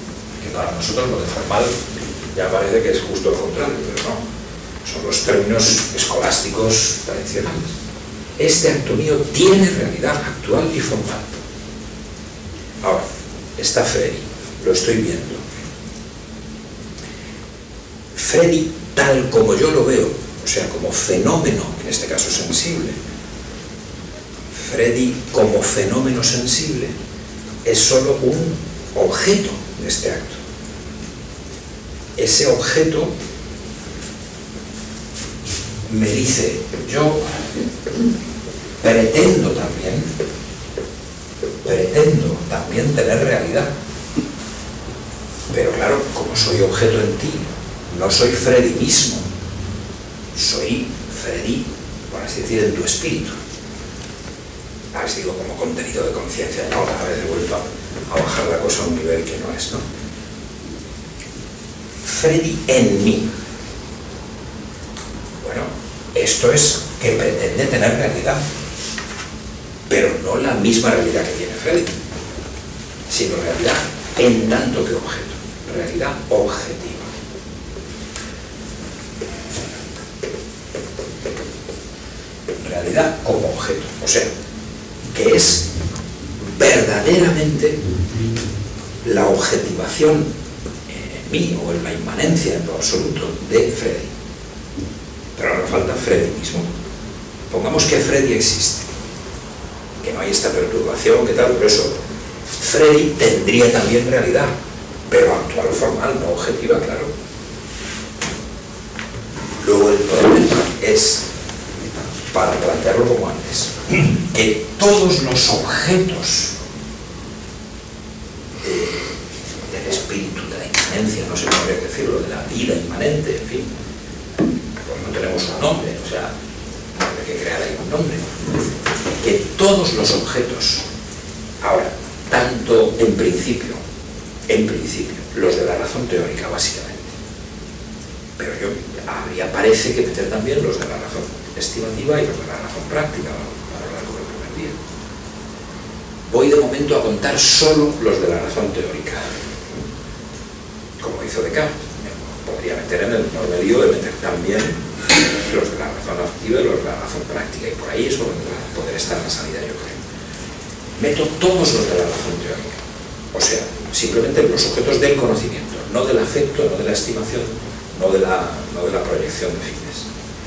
Para nosotros lo de formal ya parece que es justo lo contrario, pero no. Son los términos escolásticos tradicionales. Este acto mío tiene realidad actual y formal. Ahora, está Freddy, lo estoy viendo. Freddy, tal como yo lo veo, o sea, como fenómeno, en este caso sensible, Freddy como fenómeno sensible es solo un objeto de este acto. Ese objeto me dice, yo pretendo también tener realidad, pero claro, como soy objeto en ti, no soy Freddy mismo, soy Freddy, por así decir, en tu espíritu. A ver si digo como contenido de conciencia, no, a veces he vuelto a bajar la cosa a un nivel que no es, ¿no? Freddy en mí. Bueno, esto es que pretende tener realidad, pero no la misma realidad que tiene Freddy, sino realidad en tanto que objeto, realidad objetiva. Realidad como objeto, o sea, que es verdaderamente la objetivación en mí o en la inmanencia en lo absoluto de Freddy. Pero ahora falta Freddy mismo. Pongamos que Freddy existe, que no hay esta perturbación, que tal, por eso Freddy tendría también realidad, pero actual, formal, no objetiva, claro. Luego el problema es, para plantearlo como antes, que todos los objetos del espíritu, de la inmanencia, no sé cómo habría que decirlo, de la vida inmanente, en fin, pues no tenemos un nombre, o sea, hay que crear ahí un nombre, que todos los objetos, ahora, tanto en principio, los de la razón teórica, básicamente, pero parece que meter también los de la razón estimativa y los de la razón práctica a lo largo del primer día. Voy de momento a contar solo los de la razón teórica, como hizo Descartes. Podría meter en el enorme lío de meter también los de la razón afectiva y los de la razón práctica, y por ahí es donde va a poder estar la salida, yo creo. Meto todos los de la razón teórica, o sea, simplemente los objetos del conocimiento, no del afecto, no de la estimación, no de la proyección de fines.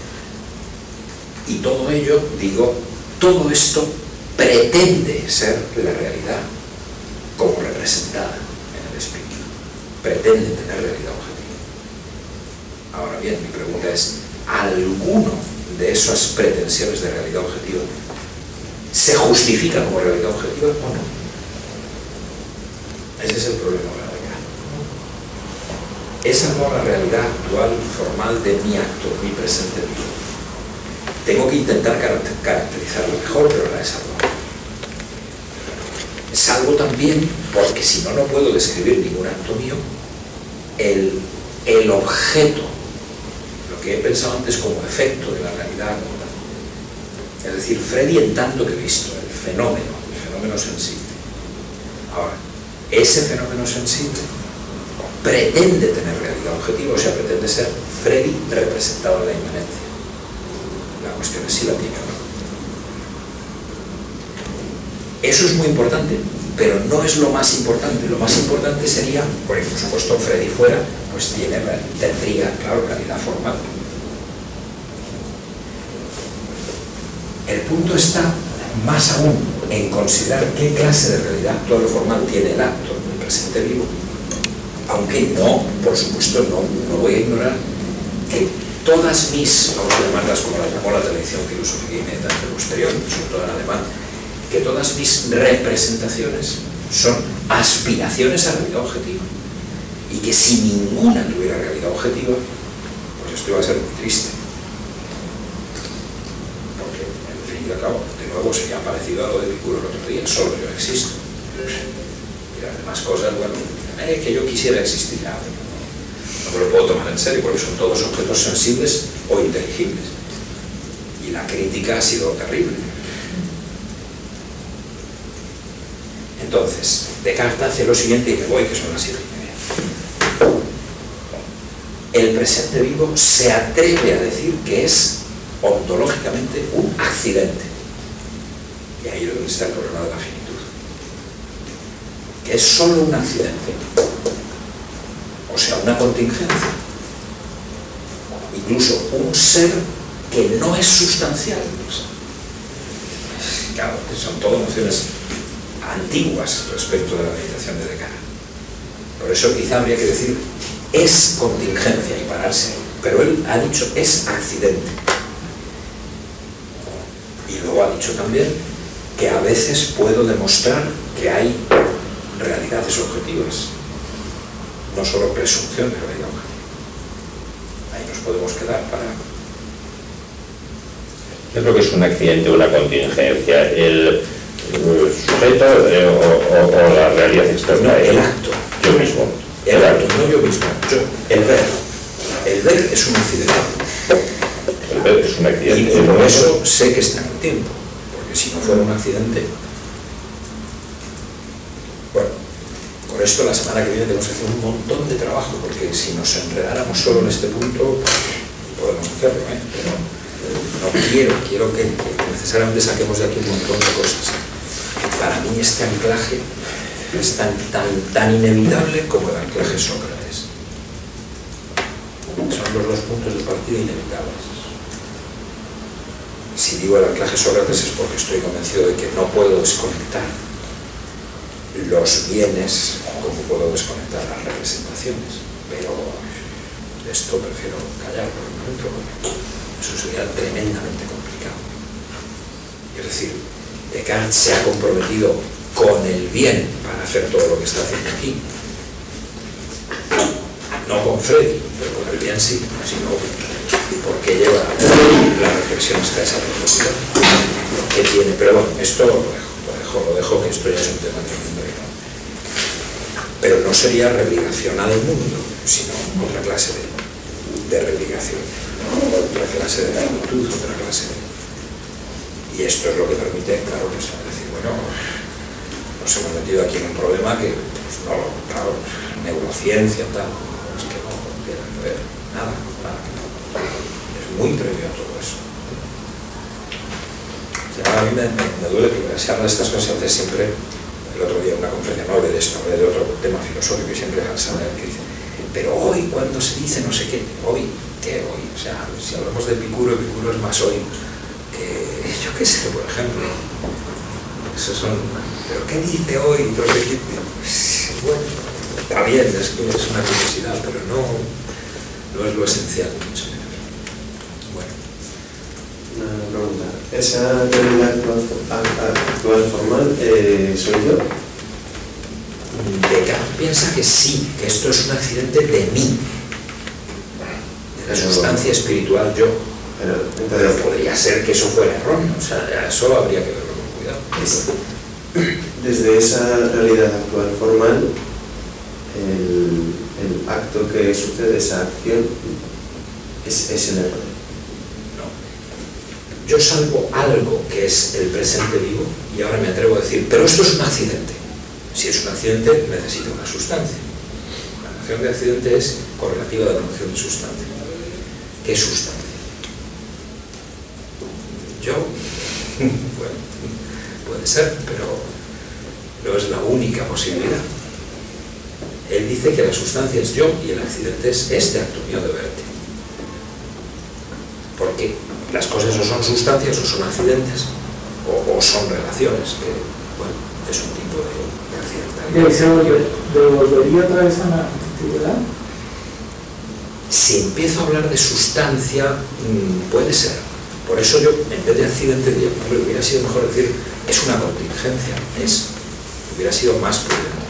Y todo ello, digo, todo esto pretende ser la realidad como representada en el espíritu. Pretende tener realidad objetiva. Ahora bien, mi pregunta es, ¿alguno de esas pretensiones de realidad objetiva se justifica como realidad objetiva o no? Ese es el problema de la realidad. Esa no es la realidad actual, formal de mi acto, mi presente vivo. Tengo que intentar caracterizarlo mejor, pero la he salvado. Salvo también, porque si no, no puedo describir ningún acto mío, el objeto, lo que he pensado antes como efecto de la realidad. Es decir, Freddy en tanto que visto, el fenómeno sensible. Ahora, ese fenómeno sensible pretende tener realidad objetiva, o sea, pretende ser Freddy representado en la inmanencia. La cuestión es si la tiene o no. Eso es muy importante, pero no es lo más importante. Lo más importante sería, porque por supuesto Freddy fuera, pues tendría, claro, realidad formal. El punto está más aún en considerar qué clase de realidad actual o formal tiene el acto, el presente vivo, aunque no, por supuesto, no voy a ignorar que todas mis, vamos a llamarlas como las llamó la tradición filosófica inmediatamente posterior, sobre todo en alemán, que todas mis representaciones son aspiraciones a realidad objetiva, y que si ninguna tuviera realidad objetiva, pues esto iba a ser muy triste. Y al cabo, de nuevo, sería parecido a lo de Epicuro el otro día, solo yo existo. Y las demás cosas, bueno, que yo quisiera existir, no me lo puedo tomar en serio, porque son todos objetos sensibles o inteligibles. Y la crítica ha sido terrible. Entonces, Descartes hace lo siguiente, y me voy, que son las 7:30. el presente vivo se atreve a decir que es ontológicamente un accidente. Y ahí es donde está el problema de la finitud. Que es solo un accidente. O sea, una contingencia. Incluso un ser que no es sustancial. Claro, son todas nociones antiguas respecto de la meditación de Descartes. Por eso quizá habría que decir es contingencia y pararse. Pero él ha dicho es accidente. Y luego ha dicho también que a veces puedo demostrar que hay realidades objetivas, no solo presunción de realidad objetiva. Ahí nos podemos quedar para... Yo creo que es un accidente o una contingencia. El sujeto o la realidad externa. No, el acto. Yo mismo. El acto, no yo mismo. Yo, el ver. El ver es un accidente. El ver es un accidente. Y por eso sé que está en el tiempo. Porque si no fuera un accidente... Bueno, por esto la semana que viene tenemos que hacer un montón de trabajo, porque si nos enredáramos solo en este punto, podemos hacerlo, pero no quiero que necesariamente saquemos de aquí un montón de cosas. Para mí este anclaje es tan inevitable como el anclaje Sócrates. Son los dos puntos de partida inevitables. Si digo el anclaje Sócrates es porque estoy convencido de que no puedo desconectar los bienes como puedo desconectar las representaciones, pero de esto prefiero callar por el momento porque eso sería tremendamente complicado. Es decir, Descartes se ha comprometido con el bien para hacer todo lo que está haciendo aquí, no con Freddy, pero con el bien sí, sino porque lleva la reflexión hasta esa profundidad que tiene. Pero bueno, esto lo dejo, que esto ya es un tema tremendo. Pero no sería rebligación al mundo, sino otra clase de rebligación, otra clase de finitud, otra clase de... Y esto es lo que permite, claro, pues, decir, bueno, nos hemos metido aquí en un problema que, pues no, claro, neurociencia, tal, es que no tiene que ver nada. Es muy previo a todo eso. O sea, a mí me duele que se habla de estas cosas antes siempre. El otro día en una conferencia no hablé de esto, hablé de otro tema filosófico y siempre Hansader que dice, pero hoy cuando se dice no sé qué, hoy, ¿qué hoy? O sea, si hablamos de Epicuro es más hoy que, yo qué sé, por ejemplo. Esos son, pero ¿qué dice hoy? No sé qué. Bueno, está bien, es una curiosidad, pero no es lo esencial, mucho menos. Bueno. Una pregunta. ¿Esa realidad actual formal soy yo? Descartes piensa que sí, que esto es un accidente de mí, de la sustancia espiritual yo. Pero podría ser que eso fuera erróneo, o sea, eso habría que verlo con cuidado. Desde esa realidad actual formal, el acto que sucede, esa acción, es el error. Yo salvo algo que es el presente vivo y ahora me atrevo a decir, pero esto es un accidente. Si es un accidente, necesita una sustancia. La noción de accidente es correlativa de la noción de sustancia. ¿Qué sustancia? Yo, bueno, puede ser, pero no es la única posibilidad. Él dice que la sustancia es yo y el accidente es este acto mío de verte. Porque las cosas o son sustancias o son accidentes o son relaciones, que bueno, es un tipo de accidentalidad. ¿Devolvería otra vez a la antigüedad? Si empiezo a hablar de sustancia, puede ser. Por eso yo, en vez de accidente, diría, hombre, hubiera sido mejor decir, es una contingencia, hubiera sido más prudente.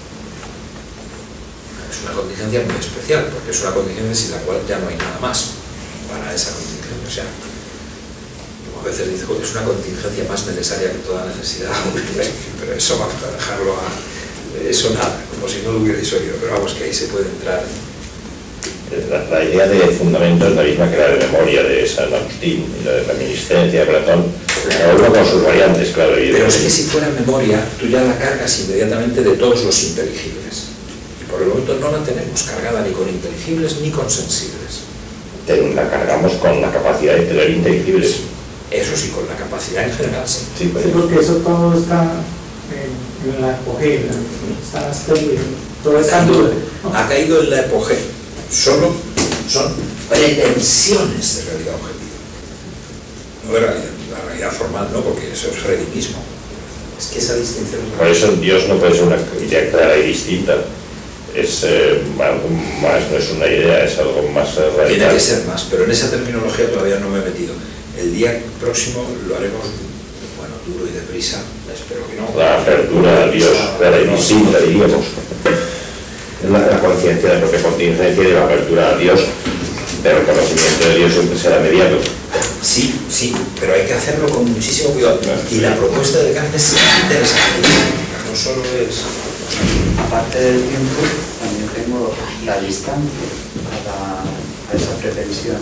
Es una contingencia muy especial, porque es una contingencia sin la cual ya no hay nada más para esa contingencia. O sea, a veces dice que es una contingencia más necesaria que toda necesidad, pero eso vamos a dejarlo a... eso nada, como si no lo hubierais oído, pero vamos, que ahí se puede entrar. La idea de fundamento es la misma que la de memoria de San Agustín y la de reminiscencia de Platón, cada uno con sus variantes, claro. Pero es que si fuera memoria, tú ya la cargas inmediatamente de todos los inteligibles. Y Por el momento no la tenemos cargada ni con inteligibles ni con sensibles. La cargamos con la capacidad de tener inteligibles. Eso sí, con la capacidad en general, sí. Sí, pues. Sí, porque eso todo está en la apogea, está hasta todo está en duda. Ha caído en la apogea. Solo son pretensiones de realidad objetiva. No de realidad, la realidad formal no, porque eso es Freddy mismo. Es que esa distinción es Por eso Dios no puede ser una idea clara y distinta. Es algo más, no es una idea, es algo más radical. Tiene que ser más, pero en esa terminología todavía no me he metido. El día próximo lo haremos, bueno, duro y deprisa, espero que no. La apertura a Dios clara y distinta, diríamos. La conciencia de la propia contingencia y de la apertura a Dios, de reconocimiento de Dios siempre será mediado. Sí, sí, pero hay que hacerlo con muchísimo cuidado. Y la propuesta de Kant es interesante. No solo es... Aparte del tiempo, también tengo la distancia a esa pretensión.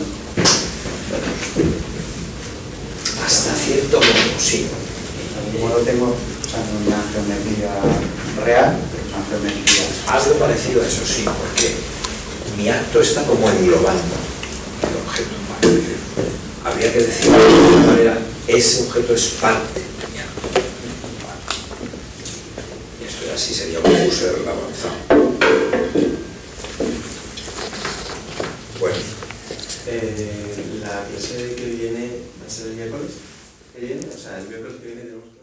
Hasta cierto modo, sí. De algún modo tengo, o sea, no una geometría real, pero una geometría. Algo parecido a eso, sí, porque mi acto está como englobando el objeto. Habría que decir de alguna manera, ese objeto es parte de mi acto. Y esto ya sí sería un user avanzado. Bueno. La clase que viene va a ser el miércoles que viene, o sea, el miércoles que viene tenemos que...